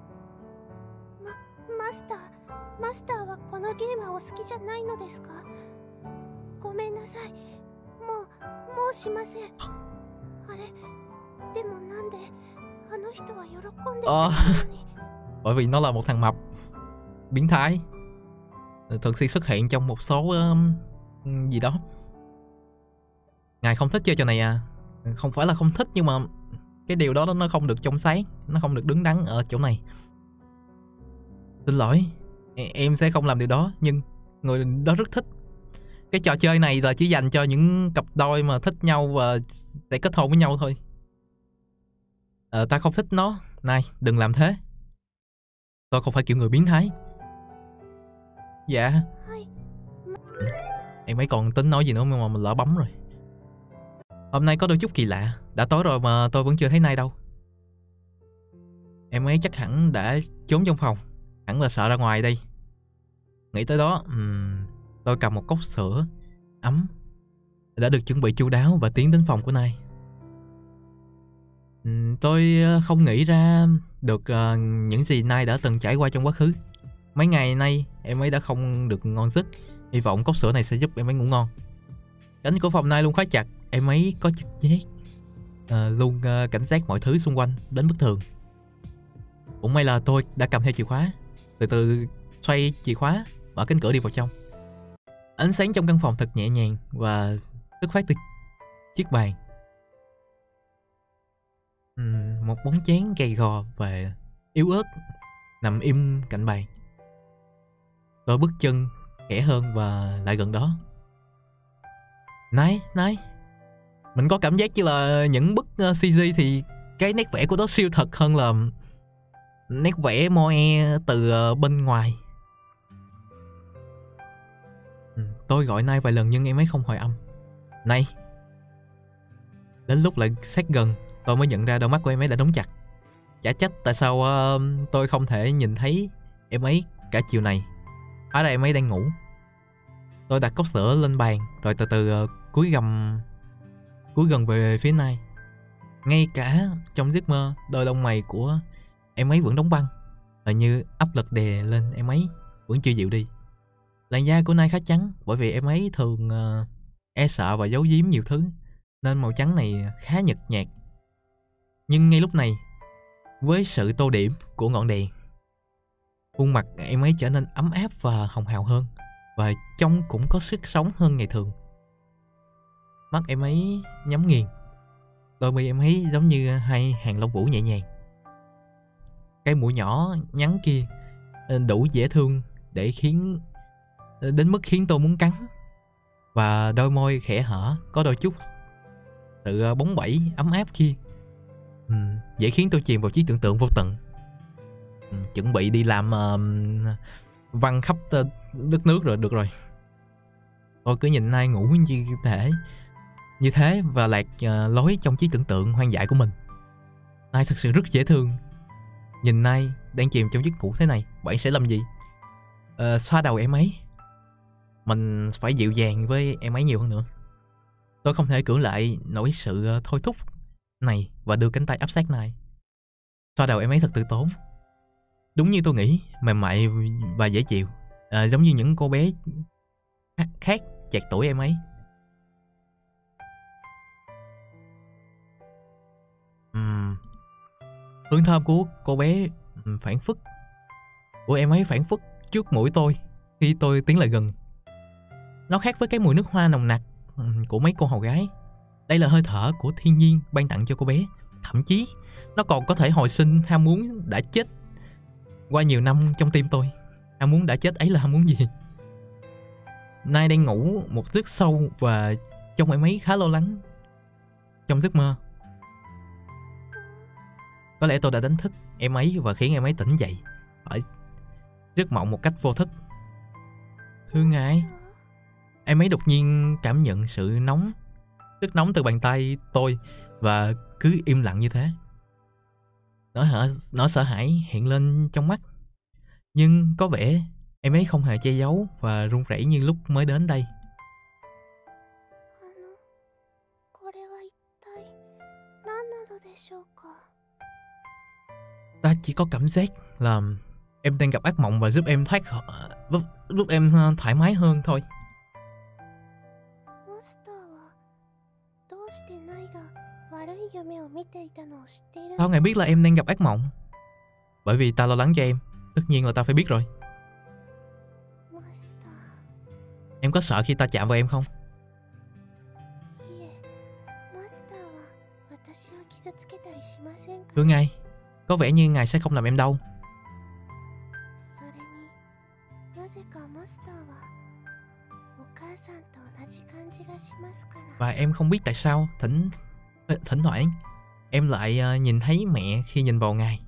A: Ờ, bởi vì nó là một thằng mập biến thái, thường xuyên xuất hiện trong một số uh, gì đó. Ngài không thích chơi trò này à? Không phải là không thích, nhưng mà cái điều đó nó không được trong sáng, nó không được đứng đắn ở chỗ này. Xin lỗi, em sẽ không làm điều đó, nhưng người đó rất thích. Cái trò chơi này là chỉ dành cho những cặp đôi mà thích nhau và sẽ kết hôn với nhau thôi. Ờ, ta không thích nó. Này, đừng làm thế. Tôi không phải kiểu người biến thái. Dạ. Em ấy còn tính nói gì nữa mà mình lỡ bấm rồi. Hôm nay có đôi chút kỳ lạ. Đã tối rồi mà tôi vẫn chưa thấy Nai đâu. Em ấy chắc hẳn đã trốn trong phòng. Hẳn là sợ ra ngoài đây. Nghĩ tới đó, um, tôi cầm một cốc sữa ấm đã được chuẩn bị chu đáo và tiến đến phòng của Nai. um, Tôi không nghĩ ra được uh, những gì Nai đã từng trải qua trong quá khứ. Mấy ngày nay em ấy đã không được ngon giấc. Hy vọng cốc sữa này sẽ giúp em ấy ngủ ngon. Cánh của phòng Nai luôn khóa chặt. Em ấy có trực giác, uh, luôn uh, cảnh giác mọi thứ xung quanh đến bất thường. Cũng may là tôi đã cầm theo chìa khóa. Từ từ xoay chìa khóa, mở cánh cửa đi vào trong. Ánh sáng trong căn phòng thật nhẹ nhàng và xuất phát từ chiếc bàn. uhm, Một bóng chén gầy gò và yếu ớt nằm im cạnh bàn. Tôi bước chân khẽ hơn và lại gần đó. Này, này, mình có cảm giác như là những bức uh, xê giê thì cái nét vẽ của nó siêu thật hơn là nét vẽ moe từ uh, bên ngoài. ừ, Tôi gọi Nai vài lần nhưng em ấy không hồi âm. Này. Đến lúc lại sát gần, tôi mới nhận ra đôi mắt của em ấy đã đóng chặt. Chả trách tại sao uh, tôi không thể nhìn thấy em ấy cả chiều này. Hóa ra em ấy đang ngủ. Tôi đặt cốc sữa lên bàn, rồi từ từ uh, cúi gầm cúi gần về phía Nai. Ngay cả trong giấc mơ, đôi lông mày của em ấy vẫn đóng băng, hình như áp lực đè lên em ấy vẫn chưa dịu đi. Làn da của Nai khá trắng, bởi vì em ấy thường uh, e sợ và giấu giếm nhiều thứ, nên màu trắng này khá nhợt nhạt. Nhưng ngay lúc này, với sự tô điểm của ngọn đèn, khuôn mặt em ấy trở nên ấm áp và hồng hào hơn, và trông cũng có sức sống hơn ngày thường. Mắt em ấy nhắm nghiền, đôi mi em ấy giống như hai hàng lông vũ nhẹ nhàng. Cái mũi nhỏ nhắn kia đủ dễ thương để khiến đến mức khiến tôi muốn cắn. Và đôi môi khẽ hở có đôi chút sự bóng bẩy ấm áp kia, ừ, dễ khiến tôi chìm vào trí tưởng tượng vô tận. ừ, Chuẩn bị đi làm uh, văn khắp uh, đất nước rồi, được rồi. Tôi cứ nhìn Nai ngủ như thể như thế và lạc uh, lối trong trí tưởng tượng hoang dại của mình. Nai thật sự rất dễ thương. Nhìn Nai đang chìm trong giấc ngủ thế này, bạn sẽ làm gì? Uh, xoa đầu em ấy. Mình phải dịu dàng với em ấy nhiều hơn nữa. Tôi không thể cưỡng lại nổi sự uh, thôi thúc này và đưa cánh tay áp sát Nai. Xoa đầu em ấy thật từ tốn. Đúng như tôi nghĩ, mềm mại và dễ chịu, à, giống như những cô bé khác chạc tuổi em ấy. uhm. Hương thơm của cô bé phảng phất của em ấy phảng phất trước mũi tôi khi tôi tiến lại gần. Nó khác với cái mùi nước hoa nồng nặc của mấy cô hầu gái. Đây là hơi thở của thiên nhiên ban tặng cho cô bé. Thậm chí nó còn có thể hồi sinh ham muốn đã chết qua nhiều năm trong tim tôi. Ham muốn đã chết ấy là ham muốn gì? Nai đang ngủ một giấc sâu và trông em ấy khá lo lắng trong giấc mơ. Có lẽ tôi đã đánh thức em ấy và khiến em ấy tỉnh dậy ở giấc mộng một cách vô thức. Thưa ngài. Em ấy đột nhiên cảm nhận sự nóng, rất nóng từ bàn tay tôi và cứ im lặng như thế. Nỗi hở, nỗi sợ hãi hiện lên trong mắt. Nhưng có vẻ em ấy không hề che giấu và run rẩy như lúc mới đến đây. Ta chỉ có cảm giác là em đang gặp ác mộng và giúp em thoát giúp, giúp em thoải mái hơn thôi. Sao ngài biết là em đang gặp ác mộng? Bởi vì ta lo lắng cho em. Tất nhiên là ta phải biết rồi. Em có sợ khi ta chạm vào em không? Thưa ngài, có vẻ như ngài sẽ không làm em đau. Và em không biết tại sao thỉnh thỉnh thoảng em lại uh, nhìn thấy mẹ khi nhìn vào ngài.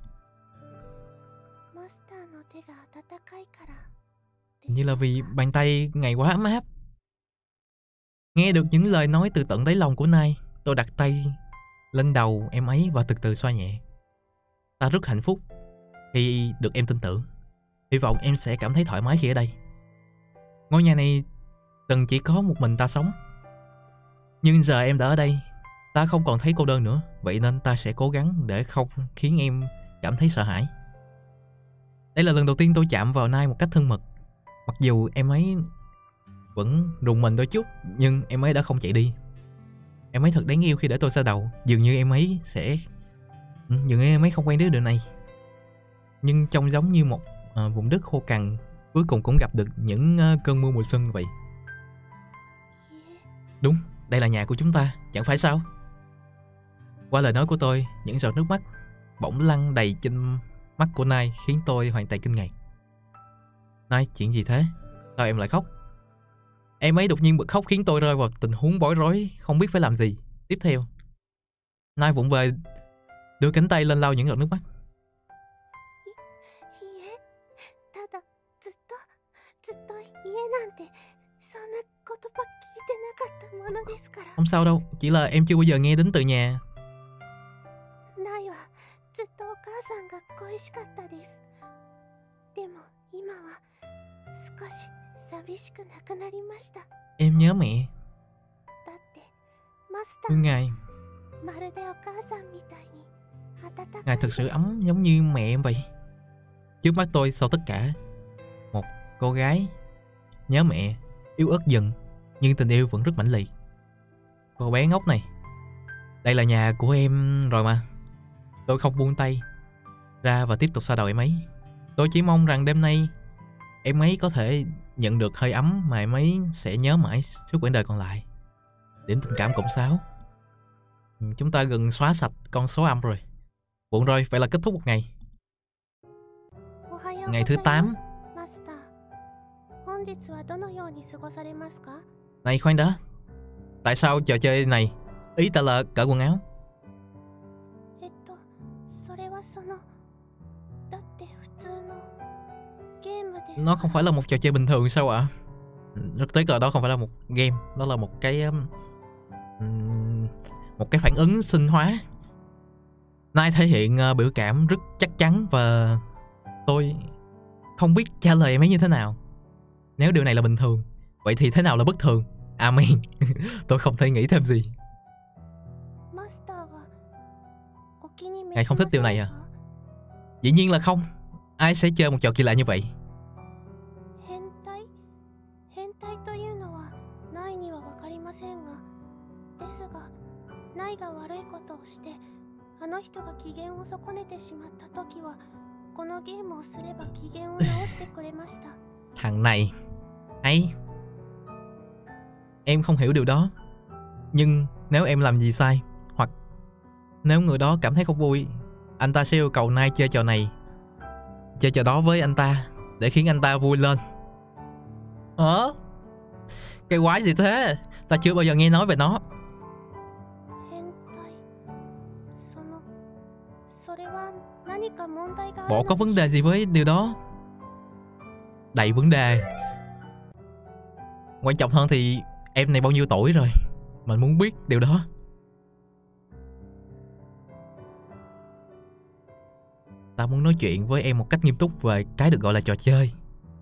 A: Như là vì bàn tay ngài quá ấm áp. Nghe được những lời nói từ tận đáy lòng của Nai, tôi đặt tay lên đầu em ấy và từ từ xoa nhẹ. Ta rất hạnh phúc khi được em tin tưởng. Hy vọng em sẽ cảm thấy thoải mái khi ở đây. Ngôi nhà này từng chỉ có một mình ta sống, nhưng giờ em đã ở đây, ta không còn thấy cô đơn nữa. Vậy nên ta sẽ cố gắng để không khiến em cảm thấy sợ hãi. Đây là lần đầu tiên tôi chạm vào Nai một cách thân mật. Mặc dù em ấy vẫn rùng mình đôi chút, nhưng em ấy đã không chạy đi. Em ấy thật đáng yêu khi để tôi xoa đầu. Dường như em ấy sẽ Dường như em ấy không quen đến điều này. Nhưng trông giống như một uh, vùng đất khô cằn cuối cùng cũng gặp được những uh, cơn mưa mùa xuân vậy. Đúng, đây là nhà của chúng ta, chẳng phải sao? Qua lời nói của tôi, những giọt nước mắt bỗng lăn đầy trên mắt của Nai khiến tôi hoàn toàn kinh ngạc. Nai, chuyện gì thế? Sao em lại khóc? Em ấy đột nhiên bật khóc khiến tôi rơi vào tình huống bối rối, không biết phải làm gì tiếp theo. Nai vụng về đưa cánh tay lên lau những giọt nước mắt. Không sao đâu, chỉ là em chưa bao giờ nghe đến từ nhà. Em nhớ mẹ. Thưa ngài, ngài thực sự ấm giống như mẹ em vậy. Trước mắt tôi sau tất cả, một cô gái nhớ mẹ, yếu ớt dần, nhưng tình yêu vẫn rất mãnh liệt. Cô bé ngốc này, đây là nhà của em rồi mà. Tôi không buông tay ra và tiếp tục xoa đầu em ấy. Tôi chỉ mong rằng đêm nay em ấy có thể nhận được hơi ấm mà em ấy sẽ nhớ mãi suốt quãng đời còn lại. Điểm tình cảm cộng sáu. Chúng ta gần xóa sạch con số âm rồi. Buồn rồi, vậy là kết thúc một ngày. Ngày thứ tám. Này khoan đã, tại sao trò chơi này ý ta là cởi quần áo? Nó không phải là một trò chơi bình thường sao ạ? Rất tiếc là đó không phải là một game, đó là một cái um, một cái phản ứng sinh hóa. Nai thể hiện uh, biểu cảm rất chắc chắn và tôi không biết trả lời em ấy như thế nào. Nếu điều này là bình thường, vậy thì thế nào là bất thường? Amen. Tôi không thể nghĩ thêm gì. Ngài không thích điều này à? Dĩ nhiên là không. Ai sẽ chơi một trò kỳ lạ như vậy?
B: 変態変態というのはないにはわかりませんが、ですがないが悪いことをしてあの人が機嫌を損ねてしまった時はこのゲームをすれば機嫌を直してくれました。
A: Thằng này ấy, em không hiểu điều đó. Nhưng nếu em làm gì sai, hoặc nếu người đó cảm thấy không vui, anh ta sẽ yêu cầu Nai chơi trò này, chơi trò đó với anh ta để khiến anh ta vui lên. Hả? Cái quái gì thế? Ta chưa bao giờ nghe nói về nó.
B: 変態そのそれは何か問題がある
A: Bộ
B: の
A: có
B: で
A: vấn
B: しょ
A: đề gì với điều đó? Đầy vấn đề. Quan trọng hơn thì em này bao nhiêu tuổi rồi? Mình muốn biết điều đó. Ta muốn nói chuyện với em một cách nghiêm túc về cái được gọi là trò chơi.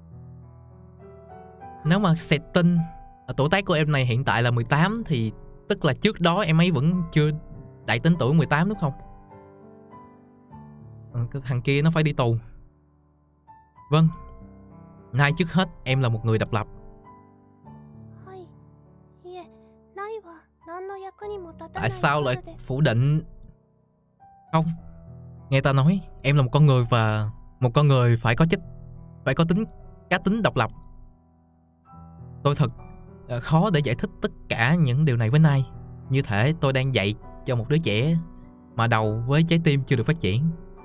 A: Nếu mà setting tuổi tác của em này hiện tại là mười tám thì tức là trước đó em ấy vẫn chưa đạt đến tuổi mười tám đúng không? Ừ, cái thằng kia nó phải đi tù. Vâng. Nay trước hết em là một người độc lập.
B: はいいえないは何の役にも立たな
A: Tại
B: い
A: sao
B: は
A: lại
B: ずで
A: phủ định? Không. Nghe ta nói, em là một con người và một con người phải có chất, phải có tính cá tính độc lập. Tôi thật uh, khó để giải thích tất cả những điều này với Nai. Như thể tôi đang dạy cho một đứa trẻ mà đầu với trái tim chưa được phát triển.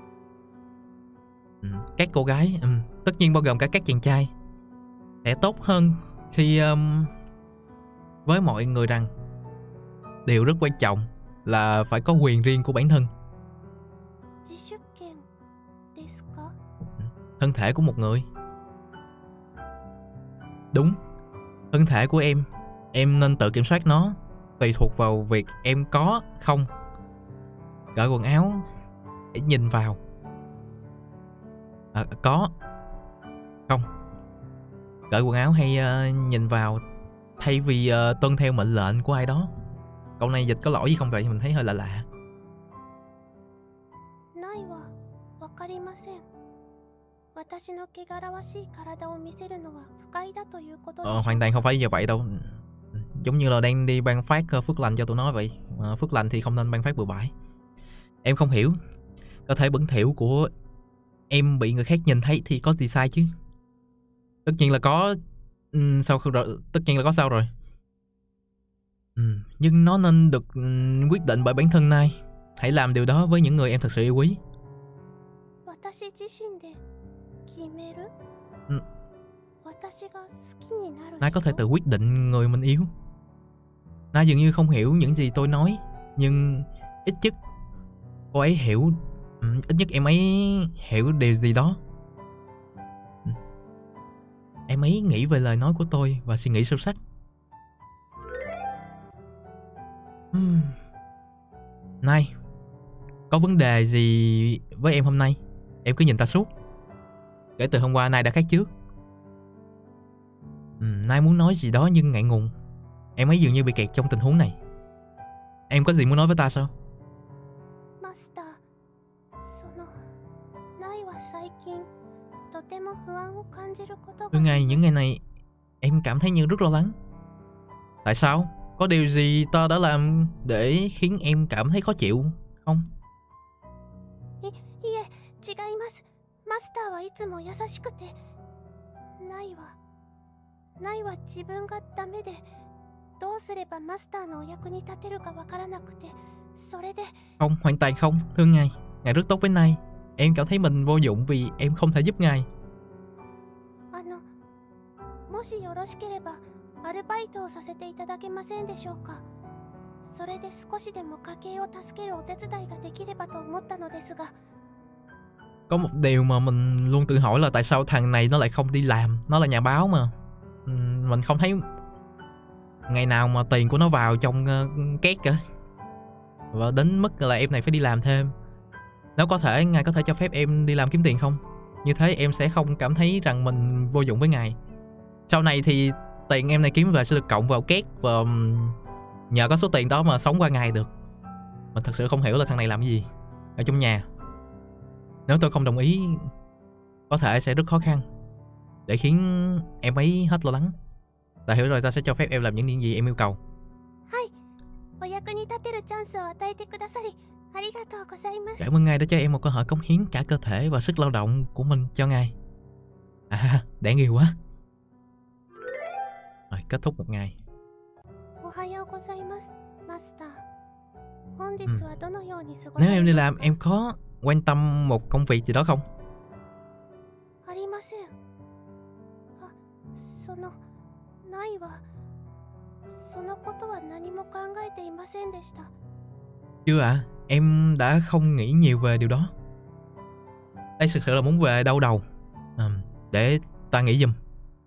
A: Ừ, các cô gái, um, tất nhiên bao gồm cả các chàng trai, sẽ tốt hơn khi um, với mọi người rằng điều rất quan trọng là phải có quyền riêng của bản thân.
B: 自主権ですか
A: Thân thể của một người. Đúng. Thân thể của em, em nên tự kiểm soát nó. Tùy thuộc vào việc em có không cởi quần áo để nhìn vào. À, có không cởi quần áo hay uh, nhìn vào thay vì uh, tuân theo mệnh lệnh của ai đó. Câu này dịch có lỗi gì không vậy? Mình thấy hơi lạ lạ.
B: ないはわかりません。私の汚らわしい体を見せるのは不快だということでしょう
A: Ờ,
B: か
A: hoàn toàn không phải như vậy đâu. Giống như là đang đi ban phát uh, phước lành cho tụi nó vậy. uh, Phước lành thì không nên ban phát bừa bãi. Em không hiểu. Cơ thể bẩn thỉu của em bị người khác nhìn thấy thì có gì sai chứ? Tất nhiên là có. um, Sao không rồi? Tất nhiên là có sao rồi. um, Nhưng nó nên được um, quyết định bởi bản thân Nai. Hãy làm điều đó với những người em thật sự yêu quý.
B: 私自身で決める、
A: うん
B: 私が好きになる
A: Nai có thể
B: 人
A: tự quyết định người mình yêu. Nai dường như không hiểu những gì tôi nói, nhưng ít nhất cô ấy hiểu. um, Ít nhất em ấy hiểu điều gì đó. um, Em ấy nghĩ về lời nói của tôi và suy nghĩ sâu sắc. um. Nai, có vấn đề gì với em hôm nay? Em cứ nhìn ta suốt. Kể từ hôm qua Nai đã khác trước. uhm, Nai muốn nói gì đó nhưng ngại ngùng. Em ấy dường như bị kẹt trong tình huống này. Em có gì muốn nói với ta sao?
B: マスター、そのないは最近とても不安を感じることが
A: Từ ngày những ngày này em cảm thấy như rất lo lắng. Tại sao? Có điều gì ta đã làm để khiến em cảm thấy khó chịu không?
B: いいえ違います。マスターはいつも優しくて、ないはないは自分がダメでどうすればマスターのお役に立てるかわからなくて、それで
A: Không, hoàn toàn không, thưa ngài. Ngài rất tốt với Nai. Em cảm thấy mình vô dụng vì em không thể giúp ngài.
B: あのもしよろしければアルバイトをさせていただけませんでしょうか。それで少しでも家計を助けるお手伝いができればと思ったのですが。
A: Có một điều mà mình luôn tự hỏi là tại sao thằng này nó lại không đi làm. Nó là nhà báo mà. Uhm, Mình không thấy ngày nào mà tiền của nó vào trong uh, két cả. Và đến mức là em này phải đi làm thêm. Nếu có thể, ngài có thể cho phép em đi làm kiếm tiền không? Như thế em sẽ không cảm thấy rằng mình vô dụng với ngài. Sau này thì tiền em này kiếm về sẽ được cộng vào két. Và nhờ có số tiền đó mà sống qua ngày được. Mình thật sự không hiểu là thằng này làm cái gì. ở trong nhà. Nếu tôi không đồng ý, có thể sẽ rất khó khăn để khiến em ấy hết lo lắng. Ta hiểu rồi, ta sẽ cho phép em làm những gì em yêu cầu.
B: お役に立てるチャンスを与えてくださりありがとうございます。
A: Cảm ơn ngài đã cho em một cơ hội cống hiến cả cơ thể và sức lao động của mình cho ngài. À, đáng yêu quá. Rồi, kết thúc một ngày.
B: おはようございます、マスター。本日はどのように過ご
A: Nếu
B: され
A: em đi
B: ます
A: làm,
B: か？
A: em có quan tâm một công việc gì đó không?
B: ありません。あ、その、ないわ。そのことは何も考えていませんでした。
A: Chưa ạ, à? Em đã không nghĩ nhiều về điều đó. Đây thực sự là muốn về đau đầu. À, để ta nghĩ giùm.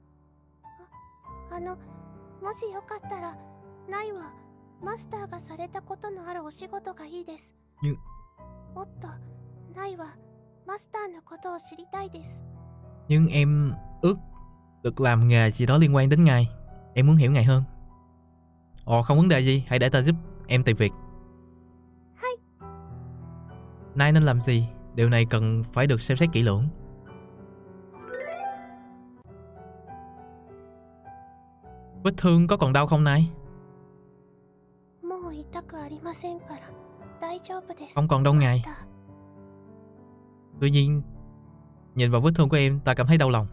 B: あの、もしよかったら、ないわ。マスターがされたことのあるお仕事がいいです。
A: Nhưng
B: もっと、ないわ。マスターのことを知りたいです。
A: nhưng em ước được làm nghề gì đó liên quan đến ngài. Em muốn hiểu ngài hơn. Ồ, không vấn đề gì, hãy để ta giúp em tìm việc. Nay nên làm gì? Điều này cần phải được xem xét kỹ lưỡng. Vết thương có còn đau không Nay?
B: もう痛くありませんから、大丈夫です。
A: Không còn đau
B: マ
A: ngài.
B: スター。
A: Tuy nhiên, nhìn vào vết thương của em, ta cảm thấy đau lòng.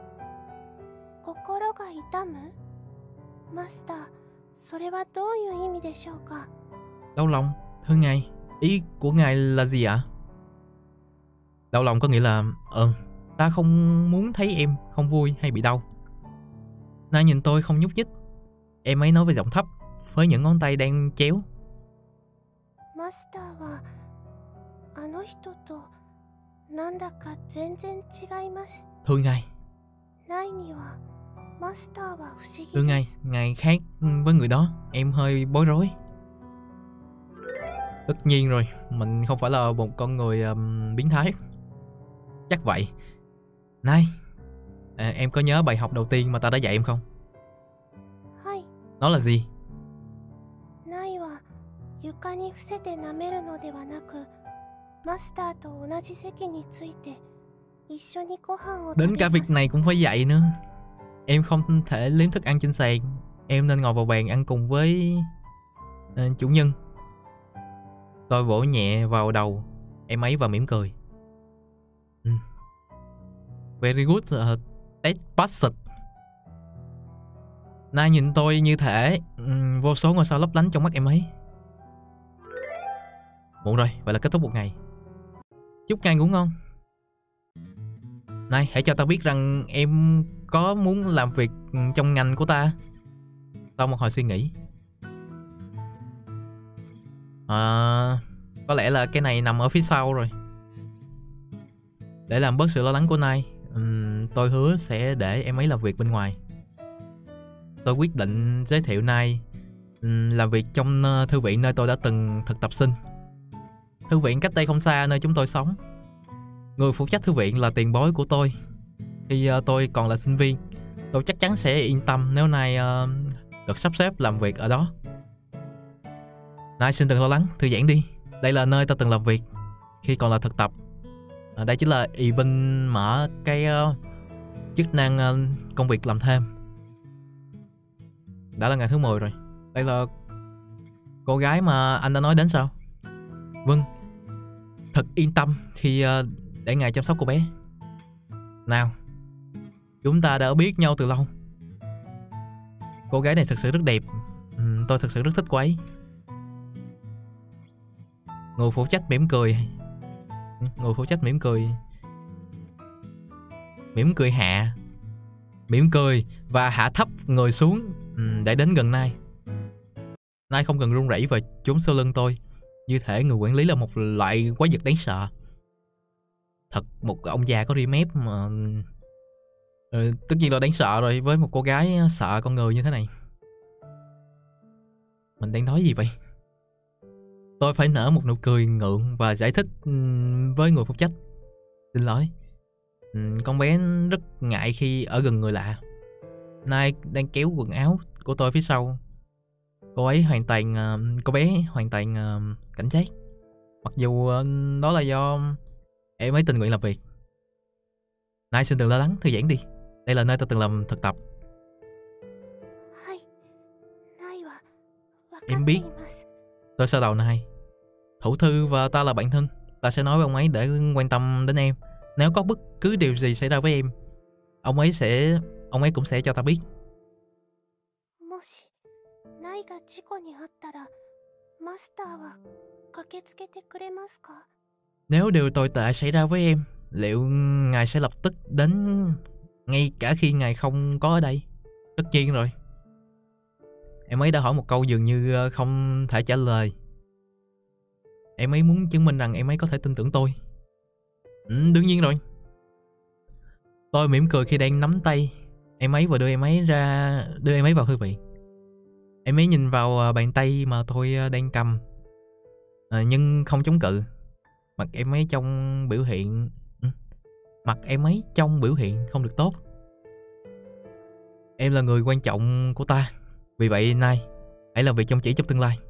B: 心が痛む？マスター、それはどういう意味でしょうか？
A: Đau lòng, thưa ngài. Ý của ngài là gì ạ? Đau lòng có nghĩa là Ờ, ta không muốn thấy em không vui hay bị đau. Nay nhìn tôi không nhúc nhích. Em ấy nói với giọng thấp, với những ngón tay đang chéo.
B: マスターはあの人となんだか全然違います。
A: Thưa ngài,
B: ないにはマスターは不思
A: thưa
B: 議で
A: ngài,
B: す。
A: ngài khác với người đó. Em hơi bối rối. Tất nhiên rồi, mình không phải là một con người um, biến thái. Chắc vậy. Này, à, em có nhớ bài học đầu tiên mà ta đã dạy em không?
B: はい、
A: Nó là gì?
B: ないは床に伏せて舐めるのではなく、マスターと同じ席について一緒にご飯を食
A: Đến
B: べ
A: cả
B: ま
A: việc
B: す。
A: này cũng phải dạy nữa. Em không thể liếm thức ăn trên sàn. Em nên ngồi vào bàn ăn cùng với uh, chủ nhân. Tôi vỗ nhẹ vào đầu em ấy và mỉm cười. Ừ. Very good, uh, that bastard. Nay nhìn tôi như thể um, vô số ngôi sao lấp lánh trong mắt em ấy. Muộn rồi, vậy là kết thúc một ngày. Chúc ngài ngủ ngon. Này, hãy cho ta biết rằng em có muốn làm việc trong ngành của ta. Sau một hồi suy nghĩ, à, có lẽ là cái này nằm ở phía sau rồi. Để làm bớt sự lo lắng của Nai, um, tôi hứa sẽ để em ấy làm việc bên ngoài. Tôi quyết định giới thiệu Nai um, làm việc trong uh, thư viện nơi tôi đã từng thực tập sinh. Thư viện cách đây không xa nơi chúng tôi sống. Người phụ trách thư viện là tiền bối của tôi. Khi uh, tôi còn là sinh viên, tôi chắc chắn sẽ yên tâm nếu Nai uh, được sắp xếp làm việc ở đó. Nai xin đừng lo lắng, thư giãn đi. Đây là nơi ta từng làm việc khi còn là thực tập. À, đây chính là Yvin mở cái uh, chức năng uh, công việc làm thêm. Đã là ngày thứ mười rồi. Đây là cô gái mà anh đã nói đến sao? Vâng, thật yên tâm khi uh, để ngài chăm sóc cô bé. Nào, chúng ta đã biết nhau từ lâu. Cô gái này thực sự rất đẹp. uhm, Tôi thực sự rất thích cô ấy. Người phụ trách mỉm cười. Người phụ trách mỉm cười Mỉm cười hạ Mỉm cười và hạ thấp người xuống uhm, để đến gần Nai. Nai không cần run rẩy và trốn sau lưng tôi, như thể người quản lý là một loại quái vật đáng sợ. Thật, một ông già có ria mép mà ừ, tất nhiên là đáng sợ rồi với một cô gái sợ con người như thế này. Mình đang nói gì vậy? Tôi phải nở một nụ cười ngượng và giải thích um, với người phụ trách. Xin lỗi, um, con bé rất ngại khi ở gần người lạ. Nai đang kéo quần áo của tôi phía sau. Cô ấy hoàn toàn, uh, cô bé hoàn toàn uh, cảnh giác. Mặc dù ờ, đó là do em ấy tình nguyện làm việc. Nai xin đừng lo lắng, thư giãn đi. Đây là nơi tôi từng làm thực tập.
B: はいないは分かっ
A: Em
B: て
A: biết.
B: います
A: Tôi sơ đầu Nai. Thủ thư và ta là bạn thân. Ta sẽ nói với ông ấy để quan tâm đến em. Nếu có bất cứ điều gì xảy ra với em, ông ấy sẽ ông ấy cũng sẽ cho ta biết.
B: もしナイが事故に遭ったらマスターは駆けつけてくれますか？
A: Nếu điều tồi tệ xảy ra với em, liệu ngài sẽ lập tức đến ngay cả khi ngài không có ở đây? Tất nhiên rồi. Em ấy đã hỏi một câu dường như không thể trả lời. Em ấy muốn chứng minh rằng em ấy có thể tin tưởng tôi. Ừ, đương nhiên rồi. Tôi mỉm cười khi đang nắm tay em ấy và đưa em ấy ra đưa em ấy vào thư viện. Em ấy nhìn vào bàn tay mà tôi đang cầm, à, nhưng không chống cự. Mặt em ấy trong biểu hiện ừ. Mặt em ấy trong biểu hiện không được tốt. Em là người quan trọng của ta. Vì vậy Nai, hãy làm việc chăm chỉ trong tương lai.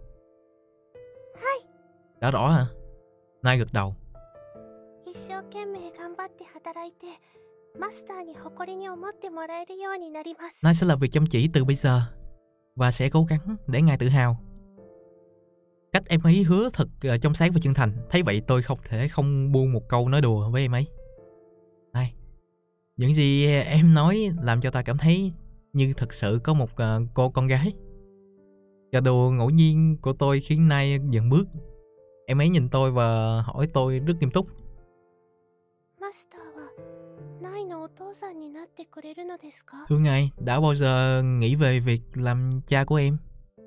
A: Đã rõ hả? Nai gật đầu.
B: 一生懸命頑張って働いてマスターに誇りに思ってもらえるようになります。
A: Nai sẽ làm việc chăm chỉ từ bây giờ và sẽ cố gắng để ngài tự hào. Cách em ấy hứa thật uh, trong sáng và chân thành. Thấy vậy tôi không thể không buông một câu nói đùa với em ấy. Này, những gì em nói làm cho ta cảm thấy như thật sự có một uh, cô con gái. Trò đùa ngẫu nhiên của tôi khiến Nai dừng bước. Em ấy nhìn tôi và hỏi tôi rất nghiêm túc.
B: マスターはナイのお父さんになってくれるのですか？
A: Thưa ngài, đã bao giờ nghĩ về việc làm cha của em?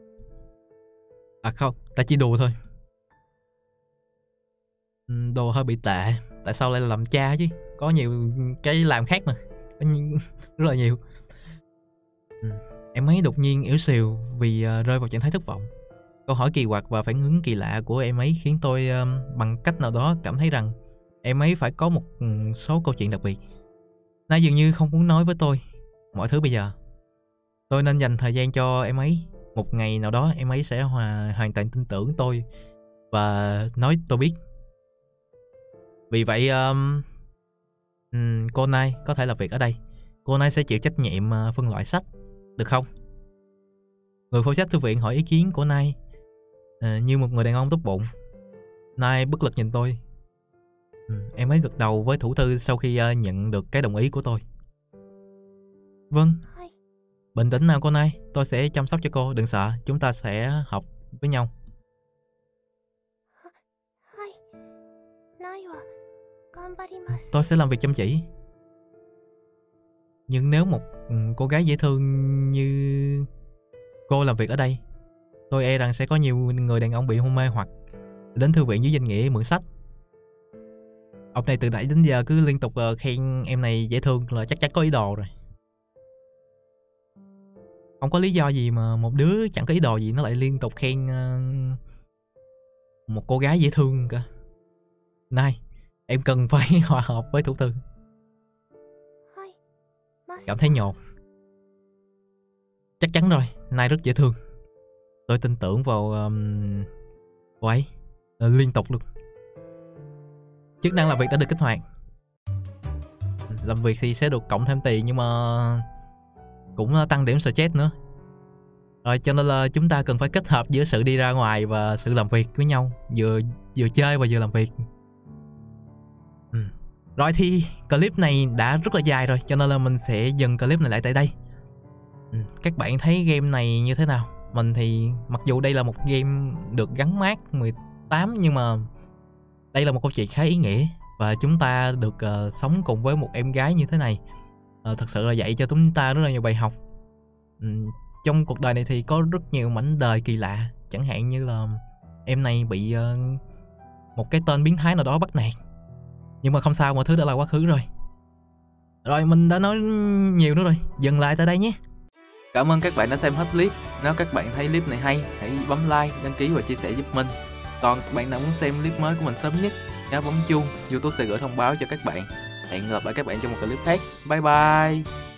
A: À không, ta chỉ đùa thôi. Đồ hơi bị tệ. Tại sao lại làm cha chứ? Có nhiều cái làm khác mà. Rất là nhiều. ừ. Em ấy đột nhiên yếu xìu vì uh, rơi vào trạng thái thất vọng. Câu hỏi kỳ quặc và phản ứng kỳ lạ của em ấy khiến tôi uh, bằng cách nào đó cảm thấy rằng em ấy phải có một um, số câu chuyện đặc biệt. Nai dường như không muốn nói với tôi mọi thứ bây giờ. Tôi nên dành thời gian cho em ấy. Một ngày nào đó em ấy sẽ hòa, hoàn toàn tin tưởng tôi và nói tôi biết. Vì vậy um, um, cô Nai có thể làm việc ở đây. Cô Nai sẽ chịu trách nhiệm uh, phân loại sách, được không? Người phụ trách thư viện hỏi ý kiến của Nai uh, như một người đàn ông tốt bụng. Nai bất lực nhìn tôi. um, Em ấy gật đầu với thủ thư sau khi uh, nhận được cái đồng ý của tôi. Vâng. Bình tĩnh nào cô Nai, tôi sẽ chăm sóc cho cô, đừng sợ, chúng ta sẽ học với nhau. Tôi sẽ làm việc chăm chỉ. Nhưng nếu một cô gái dễ thương như cô làm việc ở đây, tôi e rằng sẽ có nhiều người đàn ông bị hôn mê hoặc đến thư viện dưới danh nghĩa mượn sách. Ông này từ nãy đến giờ cứ liên tục khen em này dễ thương là chắc chắn có ý đồ rồi. Không có lý do gì mà một đứa chẳng có ý đồ gì nó lại liên tục khen uh, một cô gái dễ thương cả. Nai, em cần phải hòa hợp với thủ thư. Cảm thấy nhột. Chắc chắn rồi, Nai rất dễ thương. Tôi tin tưởng vào um, cô ấy uh, liên tục luôn. Chức năng làm việc đã được kích hoạt. Làm việc thì sẽ được cộng thêm tiền nhưng mà cũng tăng điểm stress nữa. Rồi cho nên là chúng ta cần phải kết hợp giữa sự đi ra ngoài và sự làm việc với nhau, vừa vừa chơi và vừa làm việc. ừ. Rồi thì clip này đã rất là dài rồi, cho nên là mình sẽ dừng clip này lại tại đây. ừ. Các bạn thấy game này như thế nào? Mình thì mặc dù đây là một game được gắn mác mười tám, nhưng mà đây là một câu chuyện khá ý nghĩa. Và chúng ta được uh, sống cùng với một em gái như thế này, uh, thật sự là dạy cho chúng ta rất là nhiều bài học. um, Trong cuộc đời này thì có rất nhiều mảnh đời kỳ lạ. Chẳng hạn như là em này bị uh, một cái tên biến thái nào đó bắt nạt. Nhưng mà không sao, mọi thứ đã là quá khứ rồi. Rồi mình đã nói nhiều nữa rồi, dừng lại tại đây nhé. Cảm ơn các bạn đã xem hết clip. Nếu các bạn thấy clip này hay, hãy bấm like, đăng ký và chia sẻ giúp mình. Còn các bạn nào muốn xem clip mới của mình sớm nhất, nhớ bấm chuông, YouTube sẽ gửi thông báo cho các bạn. Hẹn gặp lại các bạn trong một clip khác. Bye bye.